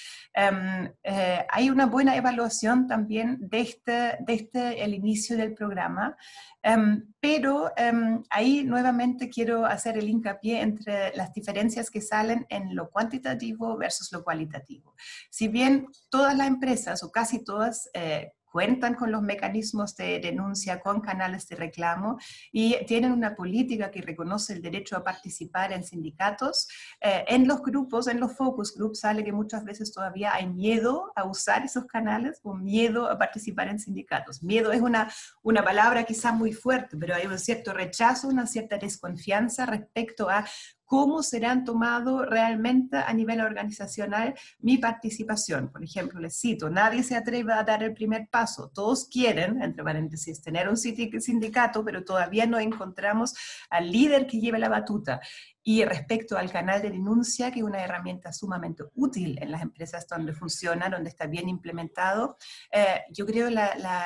hay una buena evaluación también desde el inicio del programa, pero ahí nuevamente quiero hacer el hincapié entre las diferencias que salen en lo cuantitativo versus lo cualitativo. Si bien todas las empresas, o casi todas, cuentan con los mecanismos de denuncia, con canales de reclamo, y tienen una política que reconoce el derecho a participar en sindicatos, en los grupos, en los focus groups, sale que muchas veces todavía hay miedo a usar esos canales o miedo a participar en sindicatos. Miedo es una palabra quizá muy fuerte, pero hay un cierto rechazo, una cierta desconfianza respecto a cómo serán tomado realmente a nivel organizacional mi participación. Por ejemplo, les cito, nadie se atreve a dar el primer paso. Todos quieren, entre paréntesis, tener un sindicato, pero todavía no encontramos al líder que lleve la batuta. Y respecto al canal de denuncia, que es una herramienta sumamente útil en las empresas donde funciona, donde está bien implementado, yo creo el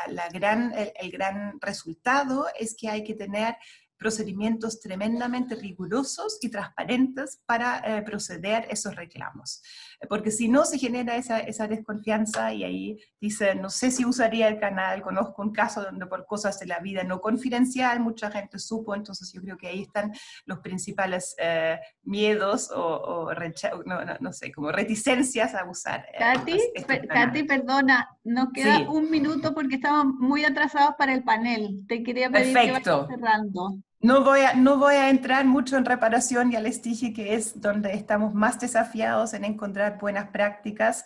gran resultado es que hay que tener procedimientos tremendamente rigurosos y transparentes para proceder esos reclamos. Porque si no, se genera esa desconfianza, y ahí dice, no sé si usaría el canal, conozco un caso donde por cosas de la vida no confidencial mucha gente supo, entonces yo creo que ahí están los principales miedos o no sé, como reticencias a usar. Katy, perdona, nos queda un minuto porque estamos muy atrasados para el panel. Te quería pedir que vayas cerrando. No voy a entrar mucho en reparación, ya les dije que es donde estamos más desafiados en encontrar buenas prácticas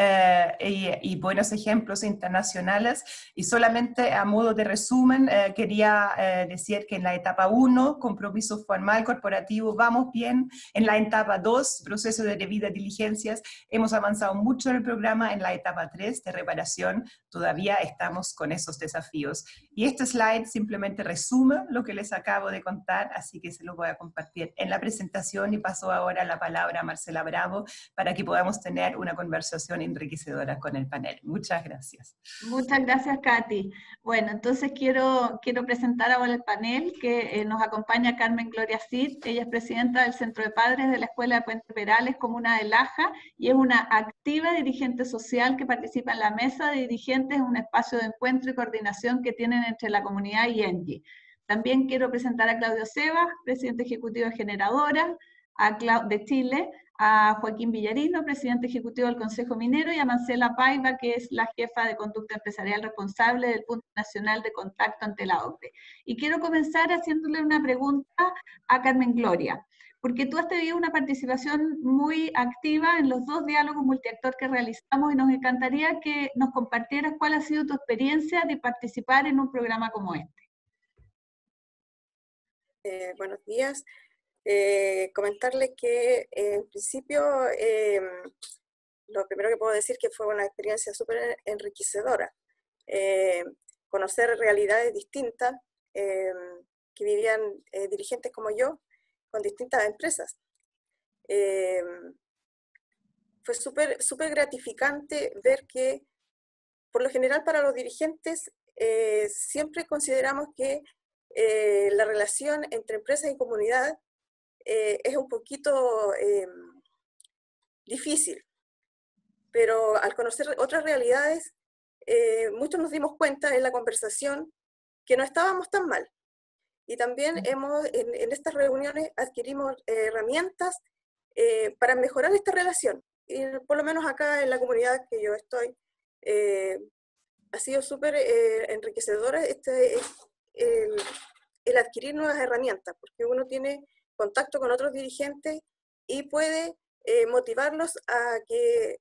y buenos ejemplos internacionales. Y solamente a modo de resumen, quería decir que en la etapa 1, compromiso formal corporativo, vamos bien. En la etapa 2, proceso de debida diligencias, hemos avanzado mucho en el programa. En la etapa 3, de reparación, todavía estamos con esos desafíos. Y este slide simplemente resume lo que les acabo de contar, así que se lo voy a compartir en la presentación, y paso ahora la palabra a Marcela Bravo para que podamos tener una conversación enriquecedora con el panel. Muchas gracias. Muchas gracias, Katy. Bueno, entonces quiero presentar ahora el panel, que nos acompaña Carmen Gloria Cid. Ella es presidenta del Centro de Padres de la Escuela de Puente Perales, comuna de Laja, y es una activa dirigente social que participa en la mesa de dirigentes, un espacio de encuentro y coordinación que tienen entre la comunidad y ENGIE. También quiero presentar a Claudio Sebas, presidente ejecutivo de Generadora de Chile, a Joaquín Villarino, presidente ejecutivo del Consejo Minero, y a Marcela Paiva, que es la jefa de conducta empresarial responsable del Punto Nacional de Contacto ante la OCDE. Y quiero comenzar haciéndole una pregunta a Carmen Gloria. porque tú has tenido una participación muy activa en los 2 diálogos multiactor que realizamos y nos encantaría que nos compartieras cuál ha sido tu experiencia de participar en un programa como este. Buenos días. Comentarles que en principio lo primero que puedo decir que fue una experiencia súper enriquecedora. Conocer realidades distintas que vivían dirigentes como yo con distintas empresas. Fue súper gratificante ver que por lo general para los dirigentes siempre consideramos que la relación entre empresas y comunidad es un poquito difícil, pero al conocer otras realidades, muchos nos dimos cuenta en la conversación que no estábamos tan mal. Y también en estas reuniones adquirimos herramientas para mejorar esta relación. Y por lo menos acá en la comunidad que yo estoy, ha sido súper enriquecedora el adquirir nuevas herramientas, porque uno tiene contacto con otros dirigentes y puede motivarlos a que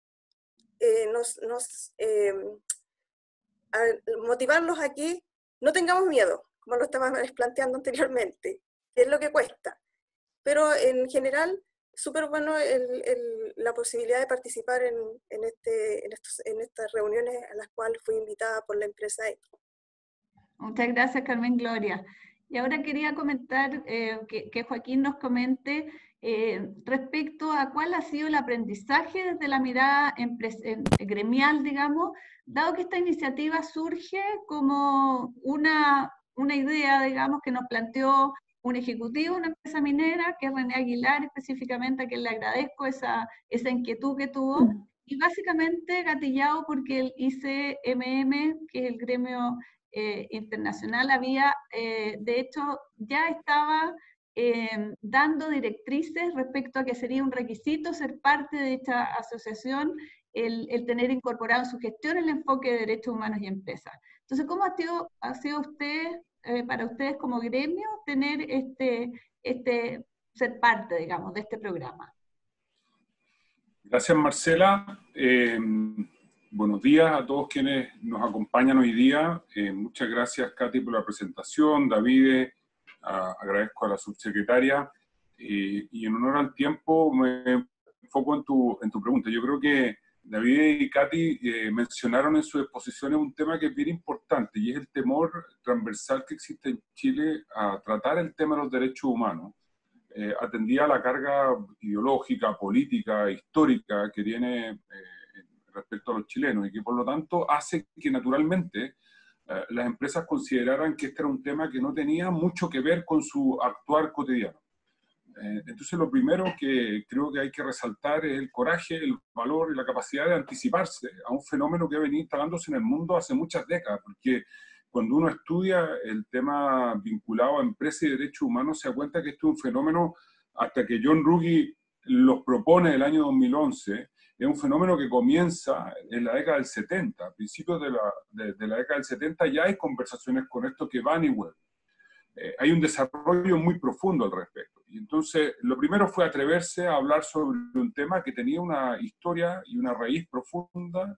motivarlos a que no tengamos miedo, como lo estaba planteando anteriormente, que es lo que cuesta. Pero en general, súper bueno la posibilidad de participar en estas reuniones a las cuales fui invitada por la empresa X. Muchas gracias, Carmen Gloria. Y ahora quería comentar, que Joaquín nos comente respecto a cuál ha sido el aprendizaje desde la mirada gremial, digamos, dado que esta iniciativa surge como una idea, digamos, que nos planteó un ejecutivo de una empresa minera, que es René Aguilar específicamente, a quien le agradezco esa inquietud que tuvo, y básicamente gatillado porque el ICMM, que es el gremio internacional, había, de hecho, ya estaba dando directrices respecto a que sería un requisito ser parte de esta asociación, el tener incorporado en su gestión el enfoque de derechos humanos y empresas. Entonces, ¿cómo ha sido usted, para ustedes como gremio, tener ser parte, digamos, de este programa? Gracias, Marcela. Buenos días a todos quienes nos acompañan hoy día. Muchas gracias, Katy, por la presentación. David, agradezco a la subsecretaria. Y en honor al tiempo, me enfoco en tu pregunta. Yo creo que David y Katy mencionaron en sus exposiciones un tema que es bien importante, y es el temor transversal que existe en Chile a tratar el tema de los derechos humanos. Atendía a la carga ideológica, política, histórica que tiene respecto a los chilenos, y que por lo tanto hace que naturalmente las empresas consideraran que este era un tema que no tenía mucho que ver con su actuar cotidiano. Entonces lo primero que creo que hay que resaltar es el coraje, el valor y la capacidad de anticiparse a un fenómeno que ha venido instalándose en el mundo hace muchas décadas, porque cuando uno estudia el tema vinculado a empresas y derechos humanos se da cuenta que esto es un fenómeno, hasta que John Ruggie los propone en el año 2011, es un fenómeno que comienza en la década del 70. A principios de la década del 70 ya hay conversaciones con esto que van y vuelven. Hay un desarrollo muy profundo al respecto. Y entonces, lo primero fue atreverse a hablar sobre un tema que tenía una historia y una raíz profunda,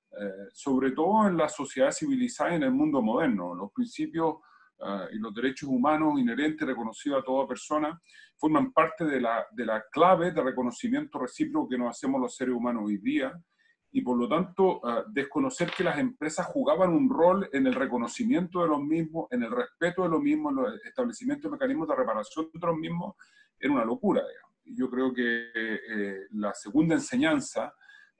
sobre todo en la sociedad civilizada y en el mundo moderno. Los principios y los derechos humanos inherentes, reconocidos a toda persona, forman parte de la clave de reconocimiento recíproco que nos hacemos los seres humanos hoy día, y por lo tanto desconocer que las empresas jugaban un rol en el reconocimiento de los mismos, en el respeto de los mismos, en el establecimiento de mecanismos de reparación de los mismos, era una locura, digamos. Y yo creo que la segunda enseñanza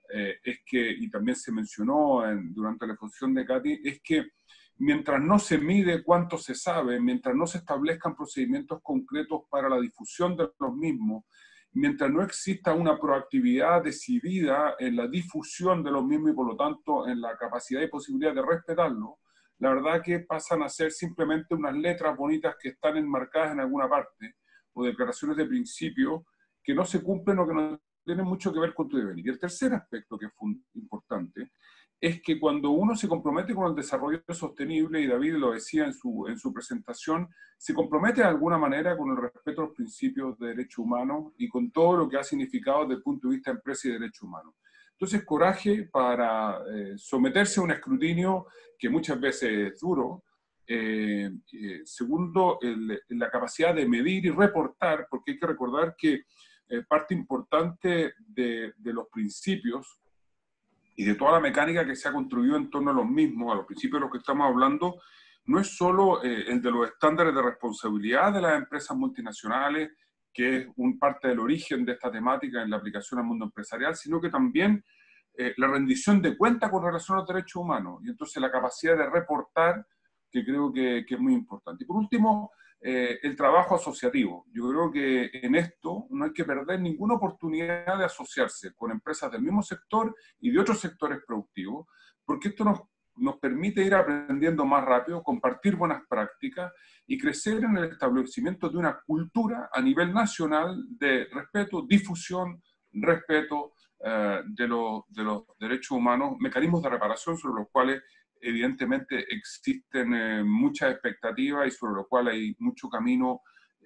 es que, y también se mencionó durante la exposición de Katy, es que mientras no se mide cuánto se sabe, mientras no se establezcan procedimientos concretos para la difusión de los mismos, mientras no exista una proactividad decidida en la difusión de los mismos y por lo tanto en la capacidad y posibilidad de respetarlos, la verdad que pasan a ser simplemente unas letras bonitas que están enmarcadas en alguna parte, o declaraciones de principio que no se cumplen o que no tienen mucho que ver con tu devenir. Y el tercer aspecto que es importante es que cuando uno se compromete con el desarrollo sostenible, y David lo decía en su presentación, se compromete de alguna manera con el respeto a los principios de derechos humanos y con todo lo que ha significado desde el punto de vista de empresa y derechos humanos. Entonces, coraje para someterse a un escrutinio que muchas veces es duro. Segundo, la capacidad de medir y reportar, porque hay que recordar que parte importante de los principios y de toda la mecánica que se ha construido en torno a los mismos, a los principios de los que estamos hablando, no es solo el de los estándares de responsabilidad de las empresas multinacionales, que es parte del origen de esta temática en la aplicación al mundo empresarial, sino que también la rendición de cuentas con relación a los derechos humanos, y entonces la capacidad de reportar, que creo que es muy importante. Y por último, el trabajo asociativo. Yo creo que en esto no hay que perder ninguna oportunidad de asociarse con empresas del mismo sector y de otros sectores productivos, porque esto nos permite ir aprendiendo más rápido, compartir buenas prácticas y crecer en el establecimiento de una cultura a nivel nacional de respeto, difusión, respeto de los derechos humanos, mecanismos de reparación sobre los cuales evidentemente existen muchas expectativas y sobre lo cual hay mucho camino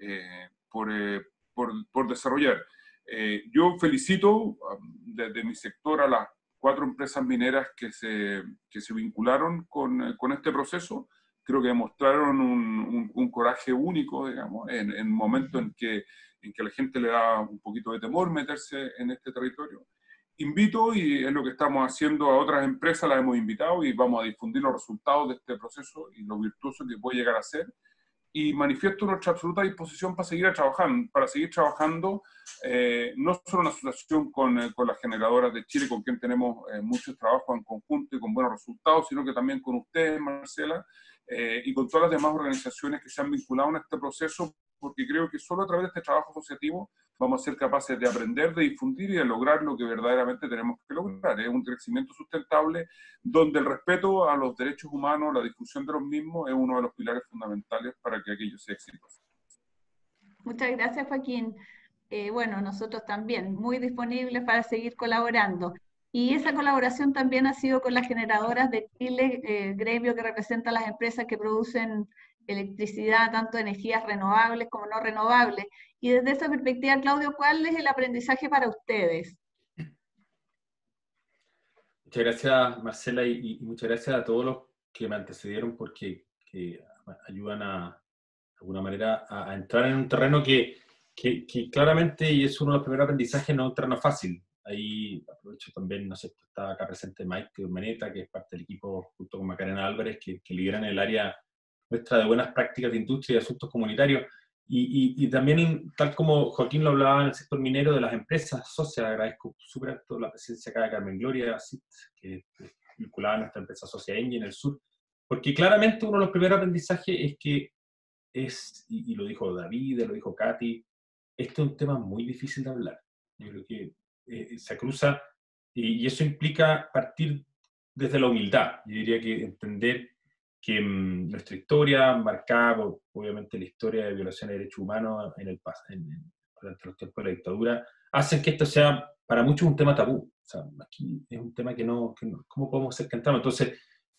por desarrollar. Yo felicito desde mi sector a las 4 empresas mineras que se vincularon con este proceso. Creo que demostraron un coraje único, digamos, en el momento en que la gente le da un poquito de temor meterse en este territorio. Invito, y es lo que estamos haciendo, a otras empresas, las hemos invitado y vamos a difundir los resultados de este proceso y lo virtuoso que puede llegar a ser. Y manifiesto nuestra absoluta disposición para seguir trabajando, no solo en asociación con las generadoras de Chile, con quien tenemos muchos trabajos en conjunto y con buenos resultados, sino que también con ustedes, Marcela, y con todas las demás organizaciones que se han vinculado en este proceso, porque creo que solo a través de este trabajo asociativo vamos a ser capaces de aprender, de difundir y de lograr lo que verdaderamente tenemos que lograr. Es un crecimiento sustentable donde el respeto a los derechos humanos, la difusión de los mismos, es uno de los pilares fundamentales para que aquello sea exitoso. Muchas gracias, Joaquín. Bueno, nosotros también muy disponibles para seguir colaborando. Y esa colaboración también ha sido con las generadoras de Chile, gremio que representa a las empresas que producen electricidad, tanto de energías renovables como no renovables. Y desde esa perspectiva, Claudio, ¿cuál es el aprendizaje para ustedes? Muchas gracias, Marcela, y muchas gracias a todos los que me antecedieron porque ayudan de alguna manera a entrar en un terreno que claramente, y es uno de los primeros aprendizajes, no es un terreno fácil. Ahí aprovecho también, no sé, está acá presente Mike Urmeneta, que es parte del equipo, junto con Macarena Álvarez, que lideran el área nuestra de buenas prácticas de industria y de asuntos comunitarios. Y también, tal como Joaquín lo hablaba en el sector minero, de las empresas socias, agradezco súper alto la presencia acá de Carmen Gloria, que es vinculada a nuestra empresa socia Engie en el sur, porque claramente uno de los primeros aprendizajes es que y lo dijo David, lo dijo Katy, este es un tema muy difícil de hablar. Yo creo que se cruza, y eso implica partir desde la humildad. Yo diría que entender que nuestra historia, marcada por, obviamente, la historia de violación de derechos humanos durante los tiempos de la dictadura, hacen que esto sea para muchos un tema tabú. O sea, aquí es un tema que no ¿cómo podemos ser que entramos? Entonces,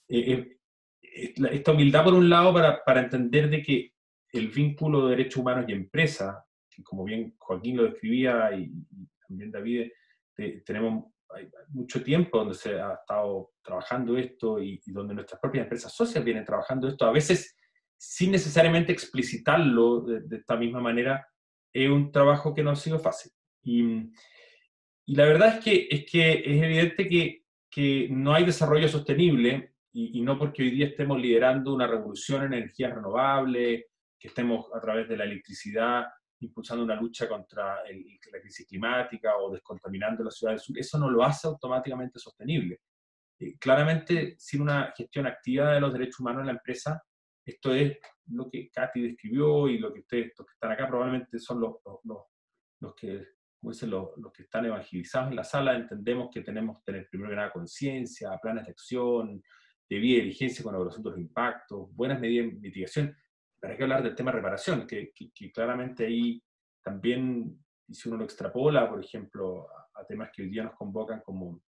esta humildad por un lado para entender de que el vínculo de derechos humanos y empresa, que como bien Joaquín lo describía y también David, hay mucho tiempo donde se ha estado trabajando esto y donde nuestras propias empresas socias vienen trabajando esto, a veces sin necesariamente explicitarlo de esta misma manera, es un trabajo que no ha sido fácil. Y la verdad es que es evidente que no hay desarrollo sostenible, y no porque hoy día estemos liderando una revolución en energías renovables, que estemos a través de la electricidad impulsando una lucha contra la crisis climática o descontaminando la ciudad del sur, eso no lo hace automáticamente sostenible. Claramente, sin una gestión activa de los derechos humanos en la empresa, esto es lo que Katy describió y lo que ustedes, estos que están acá, probablemente son los que, como dicen, los que están evangelizados en la sala. Entendemos que tenemos que tener primero que nada conciencia, planes de acción, debida diligencia con evaluación de los impactos, buenas medidas de mitigación. Pero hay que hablar del tema de reparación, que claramente ahí también, y si uno lo extrapola, por ejemplo, a temas que hoy día nos convocan como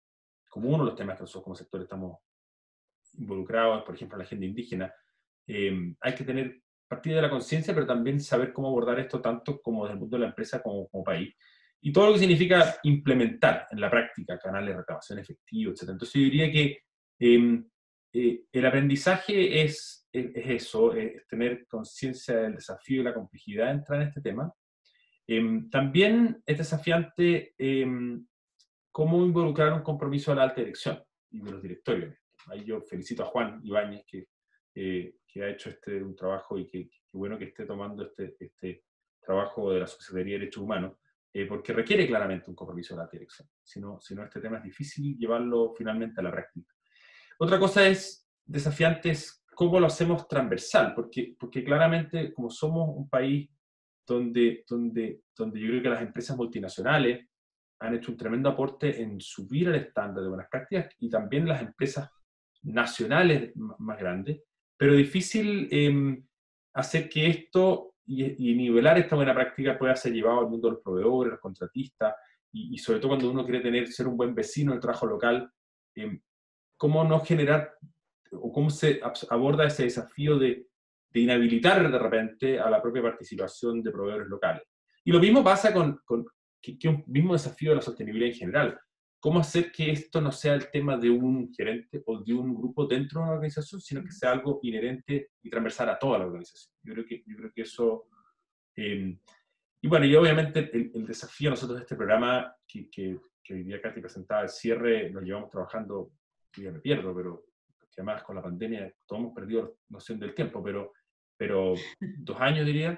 como uno de los temas que nosotros como sector estamos involucrados, por ejemplo, en la agenda indígena, hay que tener partida de la conciencia, pero también saber cómo abordar esto tanto como desde el punto de la empresa como país. Y todo lo que significa implementar en la práctica canales de reclamación efectivos, etc. Entonces yo diría que el aprendizaje es eso, es tener conciencia del desafío y la complejidad de entrar en este tema. También es desafiante cómo involucrar un compromiso de la alta dirección y de los directorios. Ahí yo felicito a Juan Ibáñez, que ha hecho un trabajo y que bueno que esté tomando este trabajo de la Subsecretaría de Derechos Humanos, porque requiere claramente un compromiso de la alta dirección. Si no, este tema es difícil llevarlo finalmente a la práctica. Otra cosa desafiante es cómo lo hacemos transversal, porque claramente como somos un país donde yo creo que las empresas multinacionales han hecho un tremendo aporte en subir el estándar de buenas prácticas y también las empresas nacionales más grandes, pero difícil hacer que esto y nivelar esta buena práctica pueda ser llevado al mundo de los proveedores, los contratistas, y sobre todo cuando uno quiere ser un buen vecino del trabajo local, cómo no generar, o cómo se aborda ese desafío de inhabilitar de repente a la propia participación de proveedores locales. Y lo mismo pasa con un mismo desafío de la sostenibilidad en general. ¿Cómo hacer que esto no sea el tema de un gerente o de un grupo dentro de una organización, sino que sea algo inherente y transversal a toda la organización? Yo creo que eso... y bueno, y obviamente el desafío nosotros de este programa, que hoy día Katy presentaba el cierre, nos llevamos trabajando, yo ya me pierdo, pero que además con la pandemia todos hemos perdido noción del tiempo, pero 2 años diría,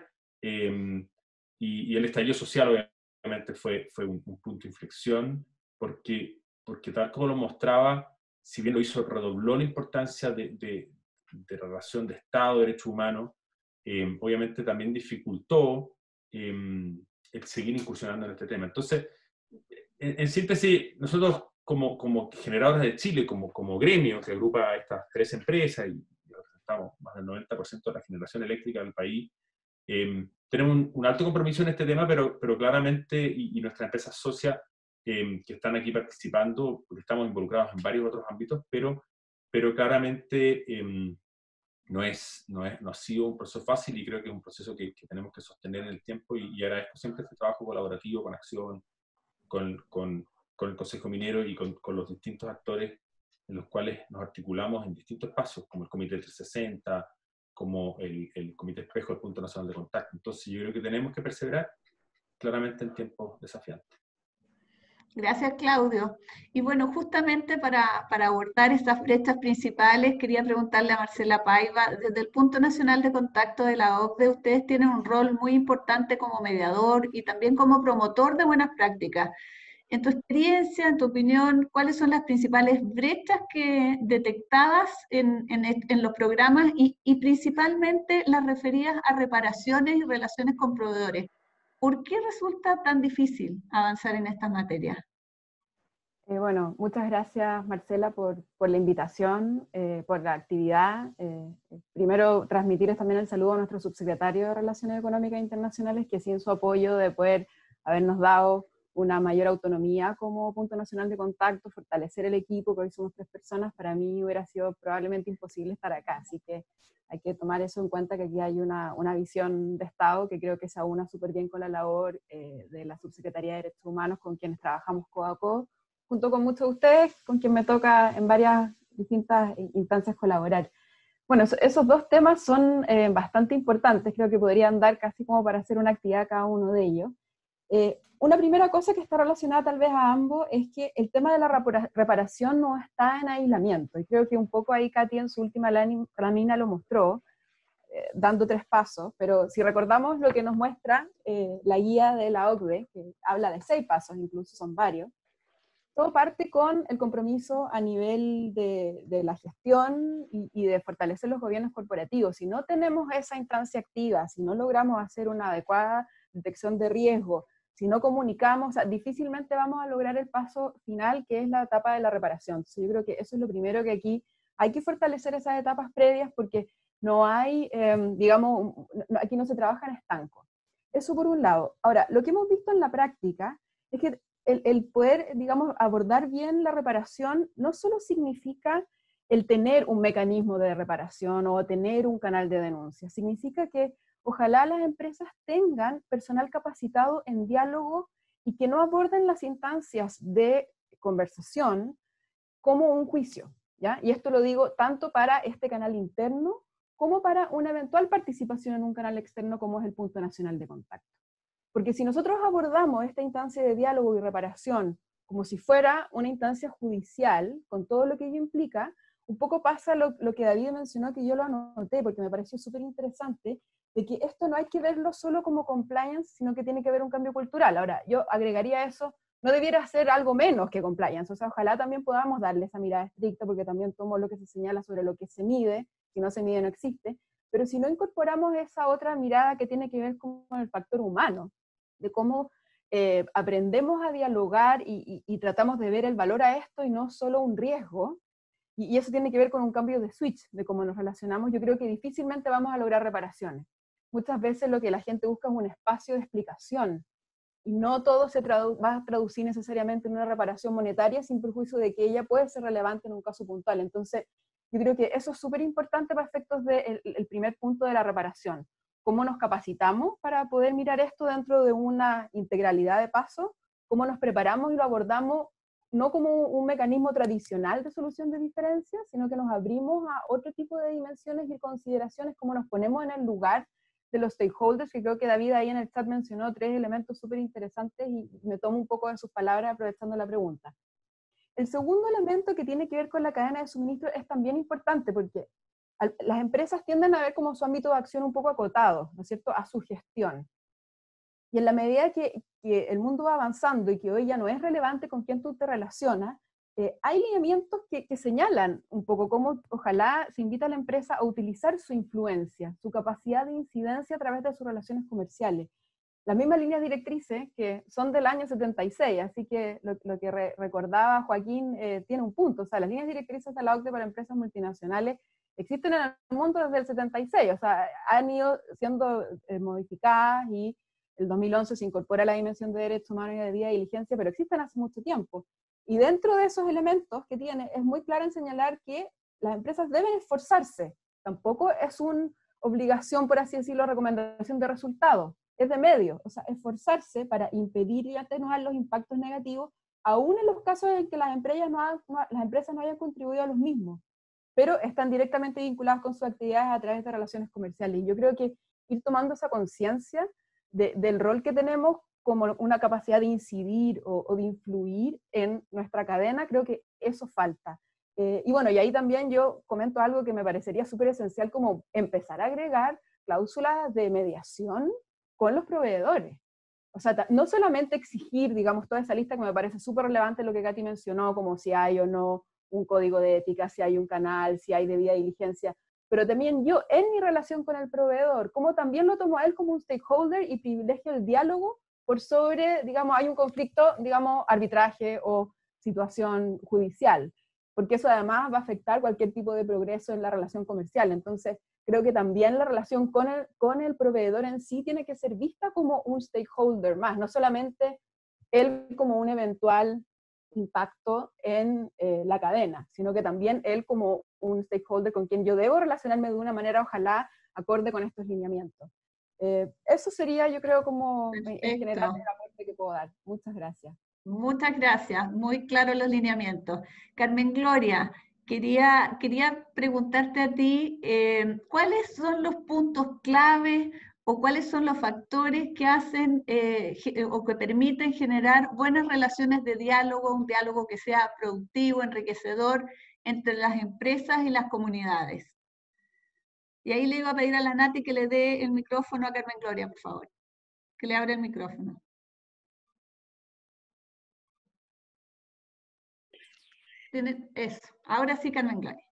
y el estallido social obviamente fue un punto de inflexión, porque tal como lo mostraba, si bien lo hizo, redobló la importancia de relación de Estado, derechos humanos, obviamente también dificultó el seguir incursionando en este tema. Entonces, en síntesis, nosotros como generadores de Chile, como gremio que agrupa a estas 3 empresas y representamos más del 90% de la generación eléctrica del país, tenemos un alto compromiso en este tema, pero claramente, y nuestras empresas socias que están aquí participando, porque estamos involucrados en varios otros ámbitos, pero claramente no ha sido un proceso fácil, y creo que es un proceso que tenemos que sostener en el tiempo, y agradezco siempre este trabajo colaborativo con Acción, con el Consejo Minero y con los distintos actores en los cuales nos articulamos en distintos espacios, como el Comité 360, como el Comité Espejo, el Punto Nacional de Contacto. Entonces yo creo que tenemos que perseverar claramente en tiempos desafiantes. Gracias, Claudio. Y bueno, justamente para abordar estas brechas principales, quería preguntarle a Marcela Paiva, desde el Punto Nacional de Contacto de la OCDE, ustedes tienen un rol muy importante como mediador y también como promotor de buenas prácticas. En tu experiencia, en tu opinión, ¿cuáles son las principales brechas detectadas en los programas y principalmente las referidas a reparaciones y relaciones con proveedores? ¿Por qué resulta tan difícil avanzar en estas materias? Bueno, muchas gracias, Marcela, por la invitación, por la actividad. Primero, transmitirles también el saludo a nuestro subsecretario de Relaciones Económicas Internacionales, que sin su apoyo de poder habernos dado una mayor autonomía como Punto Nacional de Contacto, fortalecer el equipo, que hoy somos 3 personas, para mí hubiera sido probablemente imposible estar acá. Así que hay que tomar eso en cuenta, que aquí hay una visión de Estado que creo que se aúna súper bien con la labor de la Subsecretaría de Derechos Humanos, con quienes trabajamos codo a codo, junto con muchos de ustedes, con quien me toca en varias distintas instancias colaborar. Bueno, esos 2 temas son bastante importantes, creo que podrían dar casi como para hacer una actividad cada uno de ellos. Una primera cosa que está relacionada tal vez a ambos es que el tema de la reparación no está en aislamiento, y creo que un poco ahí Katy en su última lámina lo mostró, dando 3 pasos, pero si recordamos lo que nos muestra la guía de la OCDE, que habla de 6 pasos, incluso son varios, todo parte con el compromiso a nivel de la gestión y de fortalecer los gobiernos corporativos. Si no tenemos esa instancia activa, si no logramos hacer una adecuada detección de riesgo, si no comunicamos, difícilmente vamos a lograr el paso final, que es la etapa de la reparación. Entonces yo creo que eso es lo primero, que aquí hay que fortalecer esas etapas previas, porque no hay, aquí no se trabaja en estanco. Eso por un lado. Ahora, lo que hemos visto en la práctica es que el poder, digamos, abordar bien la reparación no solo significa el tener un mecanismo de reparación o tener un canal de denuncia, significa que ojalá las empresas tengan personal capacitado en diálogo y que no aborden las instancias de conversación como un juicio, ¿ya? Y esto lo digo tanto para este canal interno como para una eventual participación en un canal externo como es el Punto Nacional de Contacto. Porque si nosotros abordamos esta instancia de diálogo y reparación como si fuera una instancia judicial, con todo lo que ello implica, un poco pasa lo que David mencionó, que yo lo anoté porque me pareció súper interesante, de que esto no hay que verlo solo como compliance, sino que tiene que ver un cambio cultural. Ahora, yo agregaría eso, no debiera ser algo menos que compliance, o sea, ojalá también podamos darle esa mirada estricta, porque también tomo lo que se señala sobre lo que se mide, si no se mide no existe, pero si no incorporamos esa otra mirada que tiene que ver con el factor humano, de cómo aprendemos a dialogar y tratamos de ver el valor a esto y no solo un riesgo, y eso tiene que ver con un cambio de switch, de cómo nos relacionamos, yo creo que difícilmente vamos a lograr reparaciones. Muchas veces lo que la gente busca es un espacio de explicación, y no todo se va a traducir necesariamente en una reparación monetaria, sin perjuicio de que ella puede ser relevante en un caso puntual. Entonces, yo creo que eso es súper importante para efectos del primer punto de la reparación. ¿Cómo nos capacitamos para poder mirar esto dentro de una integralidad de pasos? ¿Cómo nos preparamos y lo abordamos no como un mecanismo tradicional de solución de diferencias, sino que nos abrimos a otro tipo de dimensiones y consideraciones, cómo nos ponemos en el lugar de los stakeholders, que creo que David ahí en el chat mencionó 3 elementos súper interesantes y me tomo un poco de sus palabras aprovechando la pregunta. El segundo elemento que tiene que ver con la cadena de suministro es también importante porque las empresas tienden a ver como su ámbito de acción un poco acotado, ¿no es cierto?, a su gestión. Y en la medida que el mundo va avanzando y que hoy ya no es relevante con quién tú te relacionas, hay lineamientos que señalan un poco cómo ojalá se invita a la empresa a utilizar su influencia, su capacidad de incidencia a través de sus relaciones comerciales. Las mismas líneas directrices que son del año 76, así que lo que recordaba Joaquín tiene un punto. O sea, las líneas directrices de la OCDE para empresas multinacionales existen en el mundo desde el 76, o sea, han ido siendo modificadas y el 2011 se incorpora la dimensión de derechos humanos y de debida diligencia, pero existen hace mucho tiempo. Y dentro de esos elementos que tiene, es muy claro en señalar que las empresas deben esforzarse. Tampoco es una obligación, por así decirlo, recomendación de resultados. Es de medio, o sea, esforzarse para impedir y atenuar los impactos negativos, aún en los casos en que las empresas no hayan contribuido a los mismos, pero están directamente vinculadas con sus actividades a través de relaciones comerciales. Y yo creo que ir tomando esa conciencia del rol que tenemos como una capacidad de incidir o de influir en nuestra cadena, creo que eso falta. Y bueno, y ahí también yo comento algo que me parecería súper esencial, como empezar a agregar cláusulas de mediación con los proveedores. O sea, no solamente exigir, digamos, toda esa lista que me parece súper relevante lo que Katy mencionó, como si hay o no un código de ética, si hay un canal, si hay debida diligencia, pero también yo en mi relación con el proveedor, como también lo tomo a él como un stakeholder y privilegio el diálogo por sobre, digamos, hay un conflicto, digamos, arbitraje o situación judicial, porque eso además va a afectar cualquier tipo de progreso en la relación comercial. Entonces, creo que también la relación con el proveedor en sí tiene que ser vista como un stakeholder más, no solamente él como un eventual impacto en la cadena, sino que también él como un stakeholder con quien yo debo relacionarme de una manera, ojalá, acorde con estos lineamientos. Eso sería, yo creo, como en general el aporte que puedo dar. Muchas gracias. Muchas gracias, muy claros los lineamientos. Carmen Gloria, quería preguntarte a ti, ¿cuáles son los puntos clave o cuáles son los factores que hacen o que permiten generar buenas relaciones de diálogo, un diálogo que sea productivo, enriquecedor entre las empresas y las comunidades? Y ahí le iba a pedir a la Nati que le dé el micrófono a Carmen Gloria, por favor, que le abra el micrófono. Eso. Ahora sí, Carmen Gloria.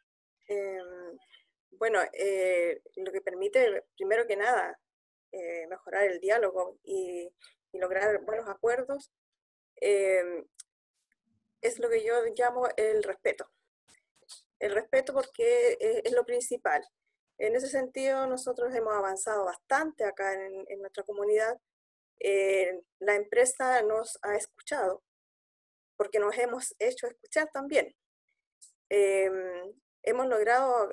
Bueno, lo que permite, primero que nada, mejorar el diálogo y lograr buenos acuerdos, es lo que yo llamo el respeto. El respeto porque es lo principal. En ese sentido, nosotros hemos avanzado bastante acá en nuestra comunidad, la empresa nos ha escuchado, porque nos hemos hecho escuchar también. Hemos logrado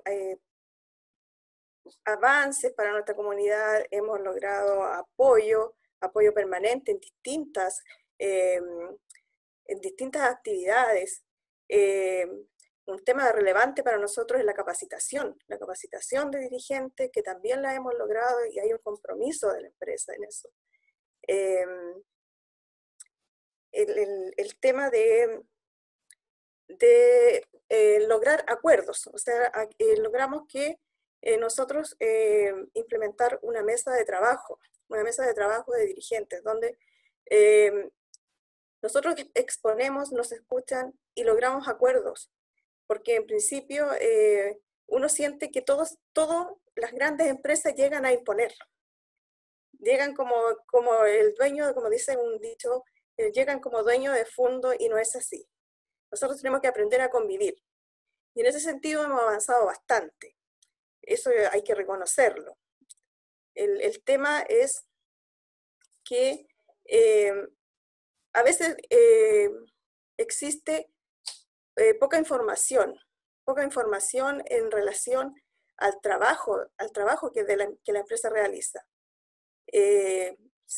avances para nuestra comunidad, hemos logrado apoyo permanente en distintas actividades. Un tema relevante para nosotros es la capacitación de dirigentes, que también la hemos logrado y hay un compromiso de la empresa en eso. El tema de lograr acuerdos, o sea, logramos que nosotros implementar una mesa de trabajo de dirigentes, donde nosotros exponemos, nos escuchan y logramos acuerdos, porque en principio uno siente que todas las grandes empresas llegan a imponer, llegan como el dueño, como dice un dicho, llegan como dueño de fondo, y no es así. Nosotros tenemos que aprender a convivir, y en ese sentido hemos avanzado bastante. Eso hay que reconocerlo. El tema es que a veces existe poca información en relación al trabajo que la empresa realiza. En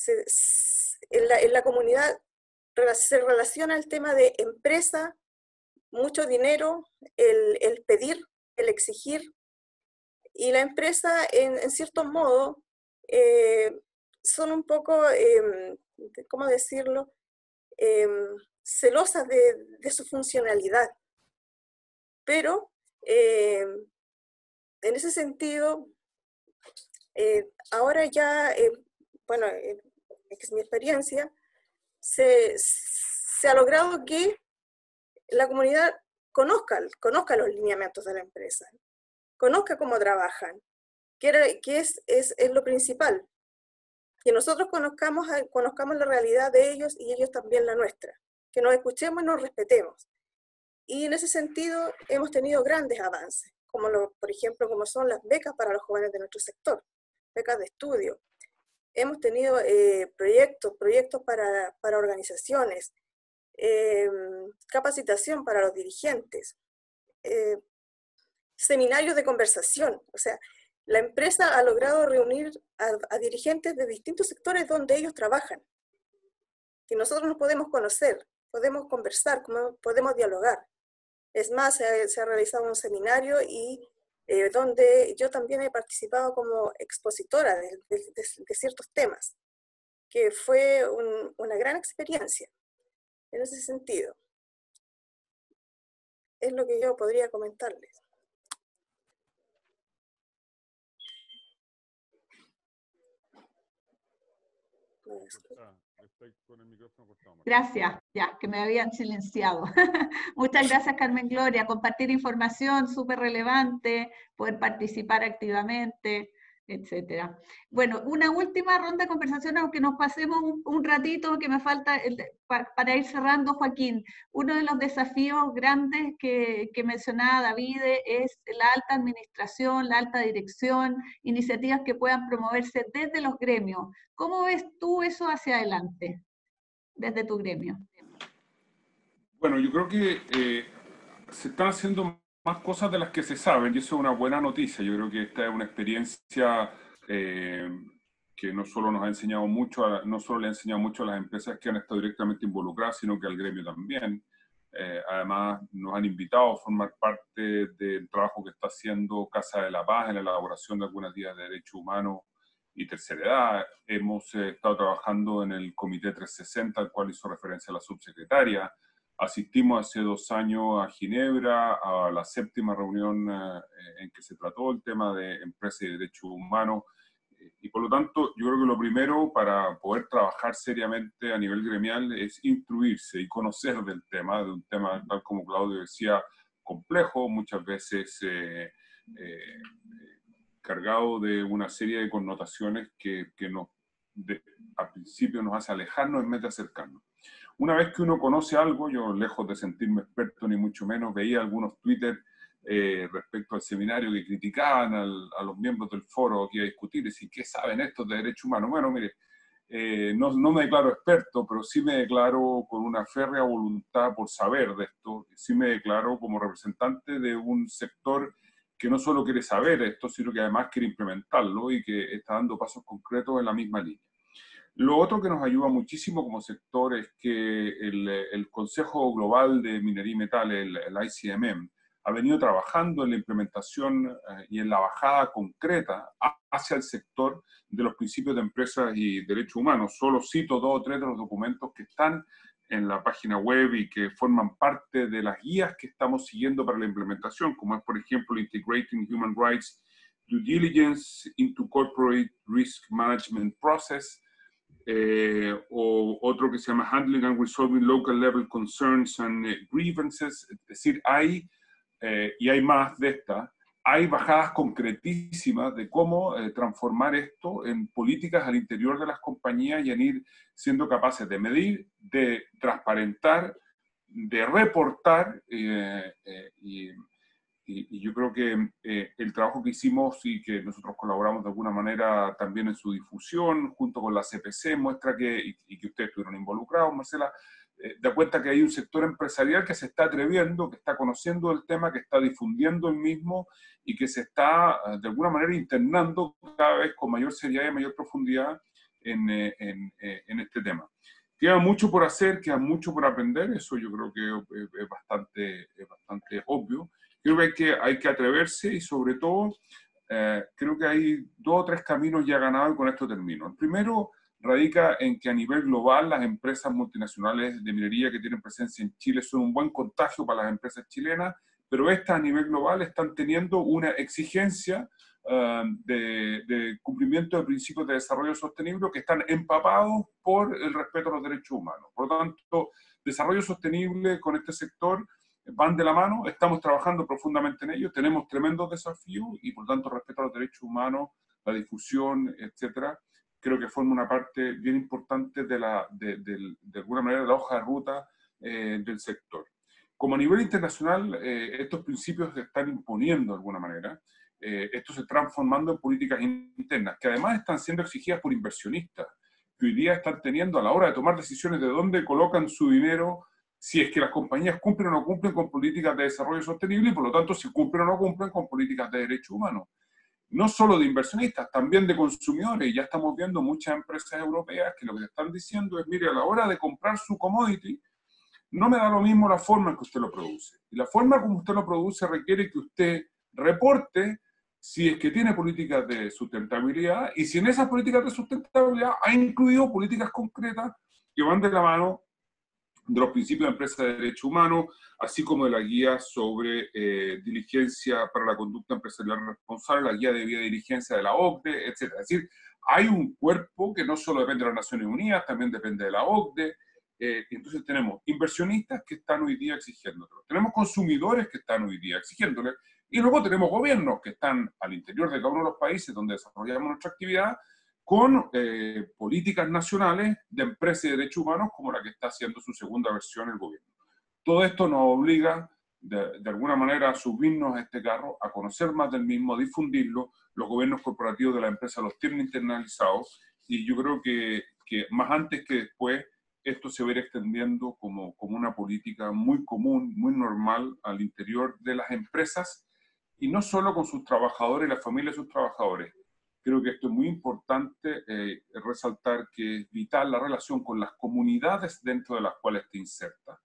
la comunidad se relaciona el tema de empresa, mucho dinero, el pedir, el exigir, y la empresa, en cierto modo, son un poco, ¿cómo decirlo?, celosas de su funcionalidad. Pero, en ese sentido, ahora ya, bueno, es mi experiencia, se ha logrado que la comunidad conozca los lineamientos de la empresa, conozca cómo trabajan, que es lo principal, que nosotros conozcamos la realidad de ellos y ellos también la nuestra, que nos escuchemos y nos respetemos. Y en ese sentido hemos tenido grandes avances, por ejemplo, como son las becas para los jóvenes de nuestro sector, becas de estudio. Hemos tenido proyectos para organizaciones, capacitación para los dirigentes, seminarios de conversación. O sea, la empresa ha logrado reunir a dirigentes de distintos sectores donde ellos trabajan, que nosotros nos podemos conocer, podemos conversar, podemos dialogar. Es más, se ha realizado un seminario y donde yo también he participado como expositora de ciertos temas, que fue una gran experiencia en ese sentido. Es lo que yo podría comentarles. Gracias, ya, que me habían silenciado. Muchas gracias, Carmen Gloria. Compartir información súper relevante, poder participar activamente, etcétera. Bueno, una última ronda de conversación, aunque nos pasemos un ratito que me falta para ir cerrando, Joaquín. Uno de los desafíos grandes que mencionaba David es la alta administración, la alta dirección, iniciativas que puedan promoverse desde los gremios. ¿Cómo ves tú eso hacia adelante, desde tu gremio? Bueno, yo creo que se están haciendo más cosas de las que se saben, y eso es una buena noticia. Yo creo que esta es una experiencia que no solo nos ha enseñado mucho, no solo le ha enseñado mucho a las empresas que han estado directamente involucradas, sino que al gremio también. Además, nos han invitado a formar parte del trabajo que está haciendo Casa de la Paz en la elaboración de algunas guías de derechos humanos y tercera edad. Hemos estado trabajando en el Comité 360, al cual hizo referencia la subsecretaria. Asistimos hace 2 años a Ginebra, a la 7ª reunión en que se trató el tema de empresas y derechos humanos. Y por lo tanto, yo creo que lo primero para poder trabajar seriamente a nivel gremial es instruirse y conocer del tema, de un tema, tal como Claudio decía, complejo, muchas veces cargado de una serie de connotaciones que al principio nos hace alejarnos en vez de acercarnos. Una vez que uno conoce algo, yo lejos de sentirme experto ni mucho menos, veía algunos Twitter respecto al seminario que criticaban a los miembros del foro que iba a discutir, y decir, ¿qué saben estos de derechos humanos? Bueno, mire, no me declaro experto, pero sí me declaro con una férrea voluntad por saber de esto. Sí me declaro como representante de un sector que no solo quiere saber esto, sino que además quiere implementarlo y que está dando pasos concretos en la misma línea. Lo otro que nos ayuda muchísimo como sector es que el Consejo Global de Minería y Metales, el ICMM, ha venido trabajando en la implementación y en la bajada concreta hacia el sector de los principios de empresas y derechos humanos. Solo cito 2 o 3 de los documentos que están en la página web y que forman parte de las guías que estamos siguiendo para la implementación, como es, por ejemplo, Integrating Human Rights Due Diligence into Corporate Risk Management Process, o otro que se llama Handling and Resolving Local Level Concerns and Grievances. Es decir, y hay más de estas, hay bajadas concretísimas de cómo transformar esto en políticas al interior de las compañías y en ir siendo capaces de medir, de transparentar, de reportar, y yo creo que el trabajo que hicimos y que nosotros colaboramos de alguna manera también en su difusión, junto con la CPC, muestra que, y que ustedes estuvieron involucrados, Marcela, da cuenta que hay un sector empresarial que se está atreviendo, que está conociendo el tema, que está difundiendo el mismo y que se está de alguna manera internando cada vez con mayor seriedad y mayor profundidad en este tema. Queda mucho por hacer, queda mucho por aprender, eso yo creo que es bastante obvio. Creo que hay que atreverse y sobre todo creo que hay 2 o 3 caminos ya ganados y con esto termino. El primero radica en que a nivel global las empresas multinacionales de minería que tienen presencia en Chile son un buen contagio para las empresas chilenas, pero estas a nivel global están teniendo una exigencia de cumplimiento de principios de desarrollo sostenible que están empapados por el respeto a los derechos humanos. Por lo tanto, desarrollo sostenible con este sector van de la mano, estamos trabajando profundamente en ello, tenemos tremendos desafíos y por tanto respeto a los derechos humanos, la difusión, etcétera, creo que forma una parte bien importante de alguna manera de la hoja de ruta del sector. Como a nivel internacional, estos principios se están imponiendo de alguna manera, esto se está transformando en políticas internas, que además están siendo exigidas por inversionistas, que hoy día están teniendo a la hora de tomar decisiones de dónde colocan su dinero, si es que las compañías cumplen o no cumplen con políticas de desarrollo sostenible y por lo tanto si cumplen o no cumplen con políticas de derechos humanos. No solo de inversionistas, también de consumidores. Y ya estamos viendo muchas empresas europeas que lo que están diciendo es, mire, a la hora de comprar su commodity, no me da lo mismo la forma en que usted lo produce. Y la forma como usted lo produce requiere que usted reporte si es que tiene políticas de sustentabilidad y si en esas políticas de sustentabilidad ha incluido políticas concretas que van de la mano de los principios de empresa de derechos humanos, así como de la guía sobre diligencia para la conducta empresarial responsable, la guía de vida de diligencia de la OCDE, etc. Es decir, hay un cuerpo que no solo depende de las Naciones Unidas, también depende de la OCDE. Entonces tenemos inversionistas que están hoy día exigiéndolo, tenemos consumidores que están hoy día exigiéndole, y luego tenemos gobiernos que están al interior de cada uno de los países donde desarrollamos nuestra actividad, con políticas nacionales de empresas y derechos humanos como la que está haciendo su segunda versión el gobierno. Todo esto nos obliga de alguna manera a subirnos a este carro, a conocer más del mismo, a difundirlo. Los gobiernos corporativos de la empresa los tienen internalizados y yo creo que más antes que después esto se va a ir extendiendo como una política muy común, muy normal al interior de las empresas y no solo con sus trabajadores y las familias de sus trabajadores. Creo que esto es muy importante resaltar que es vital la relación con las comunidades dentro de las cuales te insertas.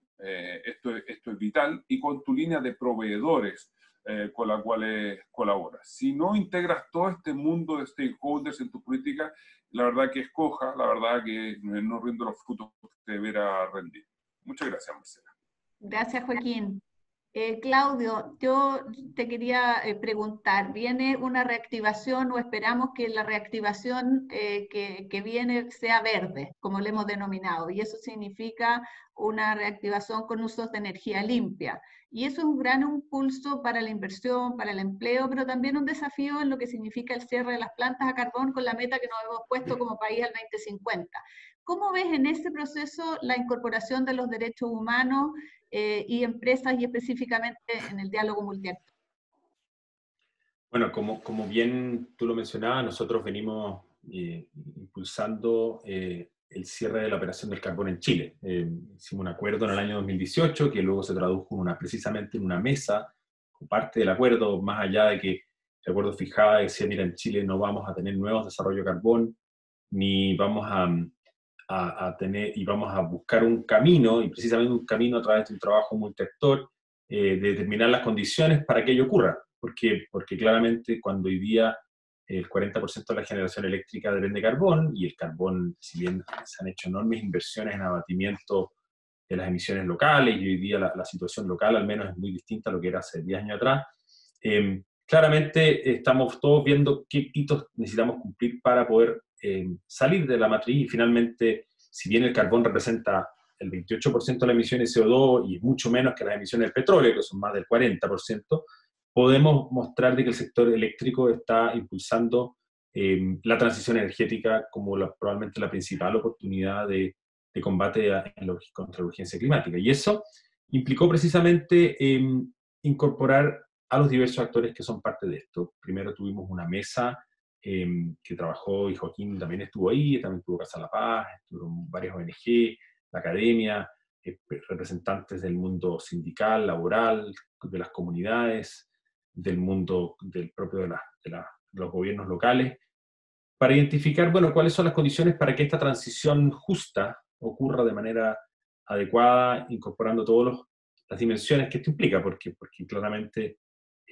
Esto es vital y con tu línea de proveedores con la cual colaboras. Si no integras todo este mundo de stakeholders en tu política, la verdad que es coja, la verdad que no rinde los frutos que deberá rendir. Muchas gracias, Marcela. Gracias, Joaquín. Claudio, yo te quería preguntar, ¿viene una reactivación o esperamos que la reactivación que viene sea verde, como le hemos denominado? Y eso significa una reactivación con usos de energía limpia. Y eso es un gran impulso para la inversión, para el empleo, pero también un desafío en lo que significa el cierre de las plantas a carbón con la meta que nos hemos puesto como país al 2050. ¿Cómo ves en ese proceso la incorporación de los derechos humanos y empresas y específicamente en el diálogo multiactor? Bueno, como bien tú lo mencionabas, nosotros venimos impulsando el cierre de la operación del carbón en Chile. Hicimos un acuerdo en el año 2018 que luego se tradujo precisamente en una mesa, como parte del acuerdo, más allá de que el acuerdo fijaba y decía, mira, en Chile no vamos a tener nuevos desarrollos de carbón, ni vamos a tener, y vamos a buscar un camino, y precisamente un camino a través de un trabajo multiactor, de determinar las condiciones para que ello ocurra. Porque claramente cuando hoy día el 40% de la generación eléctrica depende de carbón, y el carbón, si bien se han hecho enormes inversiones en abatimiento de las emisiones locales, y hoy día la situación local al menos es muy distinta a lo que era hace 10 años atrás, claramente estamos todos viendo qué hitos necesitamos cumplir para poder salir de la matriz, y finalmente, si bien el carbón representa el 28% de las emisiones de CO2 y es mucho menos que las emisiones del petróleo, que son más del 40%, podemos mostrar de que el sector eléctrico está impulsando la transición energética como probablemente la principal oportunidad de combate contra la urgencia climática. Y eso implicó precisamente incorporar a los diversos actores que son parte de esto. Primero tuvimos una mesa que trabajó, y Joaquín también estuvo ahí, también estuvo Casa de la Paz, estuvieron varias ONG, la academia, representantes del mundo sindical, laboral, de las comunidades, del mundo propio de los gobiernos locales, para identificar, bueno, cuáles son las condiciones para que esta transición justa ocurra de manera adecuada, incorporando todas las dimensiones que esto implica, porque claramente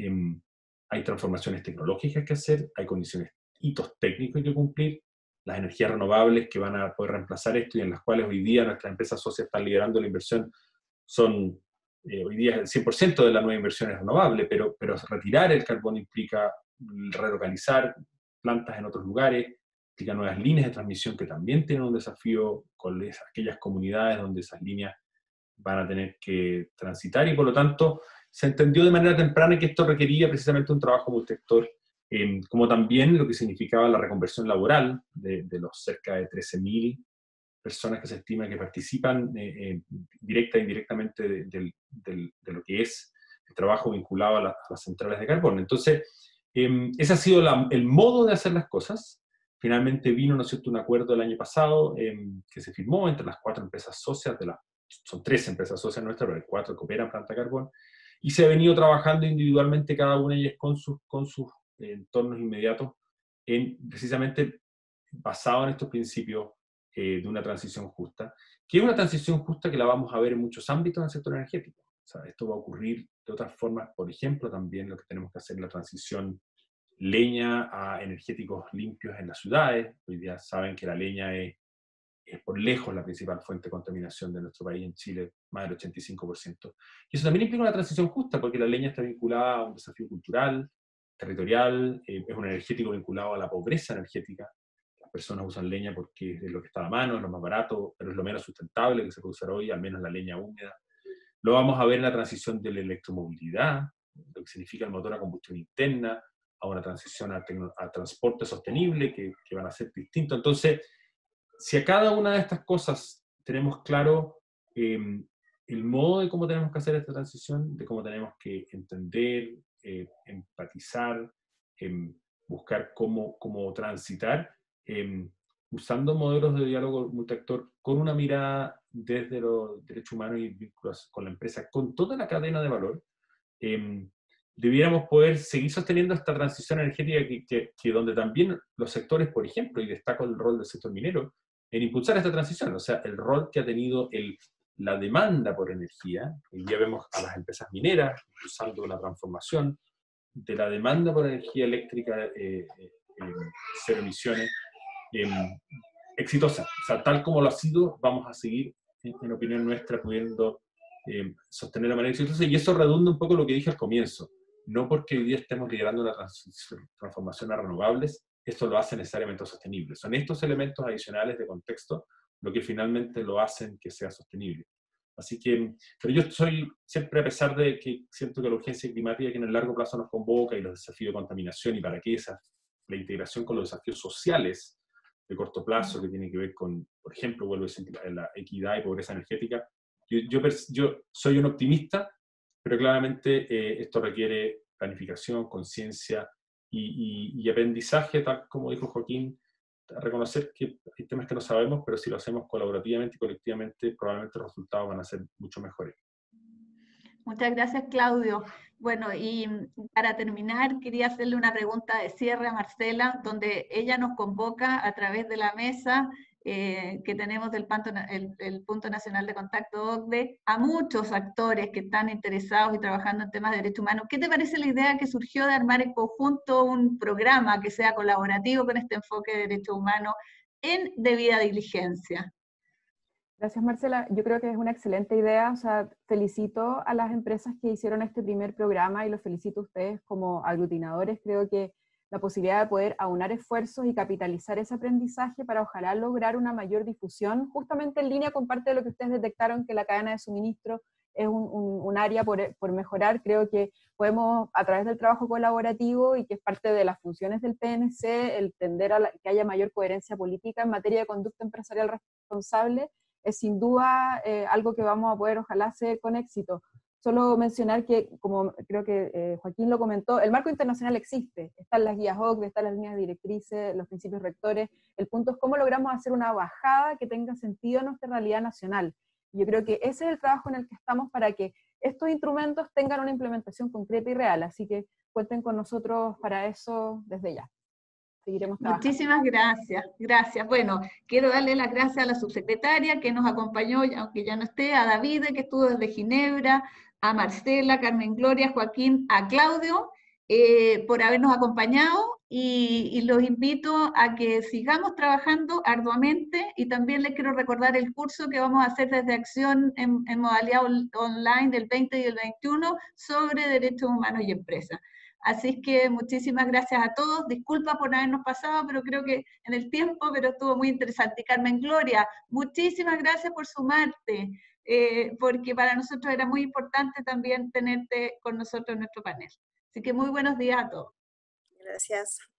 hay transformaciones tecnológicas que hacer, hay condiciones, hitos técnicos que cumplir, las energías renovables que van a poder reemplazar esto, y en las cuales hoy día nuestras empresas socias están liderando la inversión, son hoy día el 100% de la nueva inversión es renovable, pero retirar el carbón implica relocalizar plantas en otros lugares, implica nuevas líneas de transmisión que también tienen un desafío con aquellas comunidades donde esas líneas van a tener que transitar, y por lo tanto se entendió de manera temprana que esto requería precisamente un trabajo multiactor, como también lo que significaba la reconversión laboral de los cerca de 13.000 personas que se estima que participan directa e indirectamente de lo que es el trabajo vinculado a las centrales de carbón. Entonces, ese ha sido el modo de hacer las cosas. Finalmente vino, ¿no es cierto?, un acuerdo el año pasado que se firmó entre las 4 empresas socias, son 3 empresas socias nuestras, pero hay 4 que operan planta de carbón, y se ha venido trabajando individualmente cada una de ellas con sus entornos inmediatos, precisamente basado en estos principios de una transición justa, que es una transición justa que la vamos a ver en muchos ámbitos del sector energético. O sea, esto va a ocurrir de otras formas, por ejemplo, también lo que tenemos que hacer es la transición leña a energéticos limpios en las ciudades. Hoy día saben que la leña es por lejos la principal fuente de contaminación de nuestro país, en Chile, más del 85%. Y eso también implica una transición justa, porque la leña está vinculada a un desafío cultural, territorial, es un energético vinculado a la pobreza energética. Las personas usan leña porque es lo que está a la mano, es lo más barato, pero es lo menos sustentable que se puede usar hoy, al menos la leña húmeda. Lo vamos a ver en la transición de la electromovilidad, lo que significa el motor a combustión interna, a una transición a transporte sostenible, que van a ser distintos. Entonces, si a cada una de estas cosas tenemos claro el modo de cómo tenemos que hacer esta transición, de cómo tenemos que entender, empatizar, buscar cómo transitar, usando modelos de diálogo multiactor con una mirada desde los derechos humanos y vínculos con la empresa, con toda la cadena de valor, debiéramos poder seguir sosteniendo esta transición energética que donde también los sectores, por ejemplo, y destaco el rol del sector minero, en impulsar esta transición, o sea, el rol que ha tenido la demanda por energía. Hoy día vemos a las empresas mineras impulsando la transformación de la demanda por energía eléctrica, cero emisiones, exitosa. O sea, tal como lo ha sido, vamos a seguir, en opinión nuestra, pudiendo sostener de manera exitosa, y eso redunda un poco lo que dije al comienzo. No porque hoy día estemos liderando una transformación a renovables, esto lo hace necesariamente sostenible. Son estos elementos adicionales de contexto lo que finalmente lo hacen que sea sostenible. Así que, pero yo soy siempre, a pesar de que siento que la urgencia climática que en el largo plazo nos convoca, y los desafíos de contaminación, y para qué la integración con los desafíos sociales de corto plazo, que tienen que ver con, por ejemplo, vuelvo a decir, la equidad y pobreza energética. Yo soy un optimista, pero claramente esto requiere planificación, conciencia y aprendizaje, tal como dijo Joaquín, reconocer que hay temas que no sabemos, pero si lo hacemos colaborativamente y colectivamente, probablemente los resultados van a ser mucho mejores. Muchas gracias, Claudio. Bueno, y para terminar, quería hacerle una pregunta de cierre a Marcela, donde ella nos convoca a través de la mesa que tenemos del el Punto Nacional de Contacto OCDE, a muchos actores que están interesados y trabajando en temas de derechos humanos. ¿Qué te parece la idea que surgió de armar en conjunto un programa que sea colaborativo con este enfoque de derechos humanos en debida diligencia? Gracias, Marcela. Yo creo que es una excelente idea. O sea, felicito a las empresas que hicieron este primer programa y los felicito a ustedes como aglutinadores. Creo que la posibilidad de poder aunar esfuerzos y capitalizar ese aprendizaje para ojalá lograr una mayor difusión, justamente en línea con parte de lo que ustedes detectaron, que la cadena de suministro es un área por mejorar. Creo que podemos, a través del trabajo colaborativo y que es parte de las funciones del PNC, el tender a que haya mayor coherencia política en materia de conducta empresarial responsable, es sin duda algo que vamos a poder ojalá hacer con éxito. Solo mencionar que, como creo que Joaquín lo comentó, el marco internacional existe, están las guías OCDE, están las líneas directrices, los principios rectores. El punto es cómo logramos hacer una bajada que tenga sentido en nuestra realidad nacional. Yo creo que ese es el trabajo en el que estamos para que estos instrumentos tengan una implementación concreta y real, así que cuenten con nosotros para eso desde ya. Seguiremos trabajando. Muchísimas gracias, gracias. Bueno, quiero darle las gracias a la subsecretaria que nos acompañó, aunque ya no esté, a David, que estuvo desde Ginebra, a Marcela, Carmen Gloria, Joaquín, a Claudio, por habernos acompañado, y los invito a que sigamos trabajando arduamente, y también les quiero recordar el curso que vamos a hacer desde Acción en modalidad online del 20 y el 21 sobre derechos humanos y empresas. Así es que muchísimas gracias a todos. Disculpa por habernos pasado, pero creo que en el tiempo, pero estuvo muy interesante. Y Carmen Gloria, muchísimas gracias por sumarte, porque para nosotros era muy importante también tenerte con nosotros en nuestro panel. Así que muy buenos días a todos. Gracias.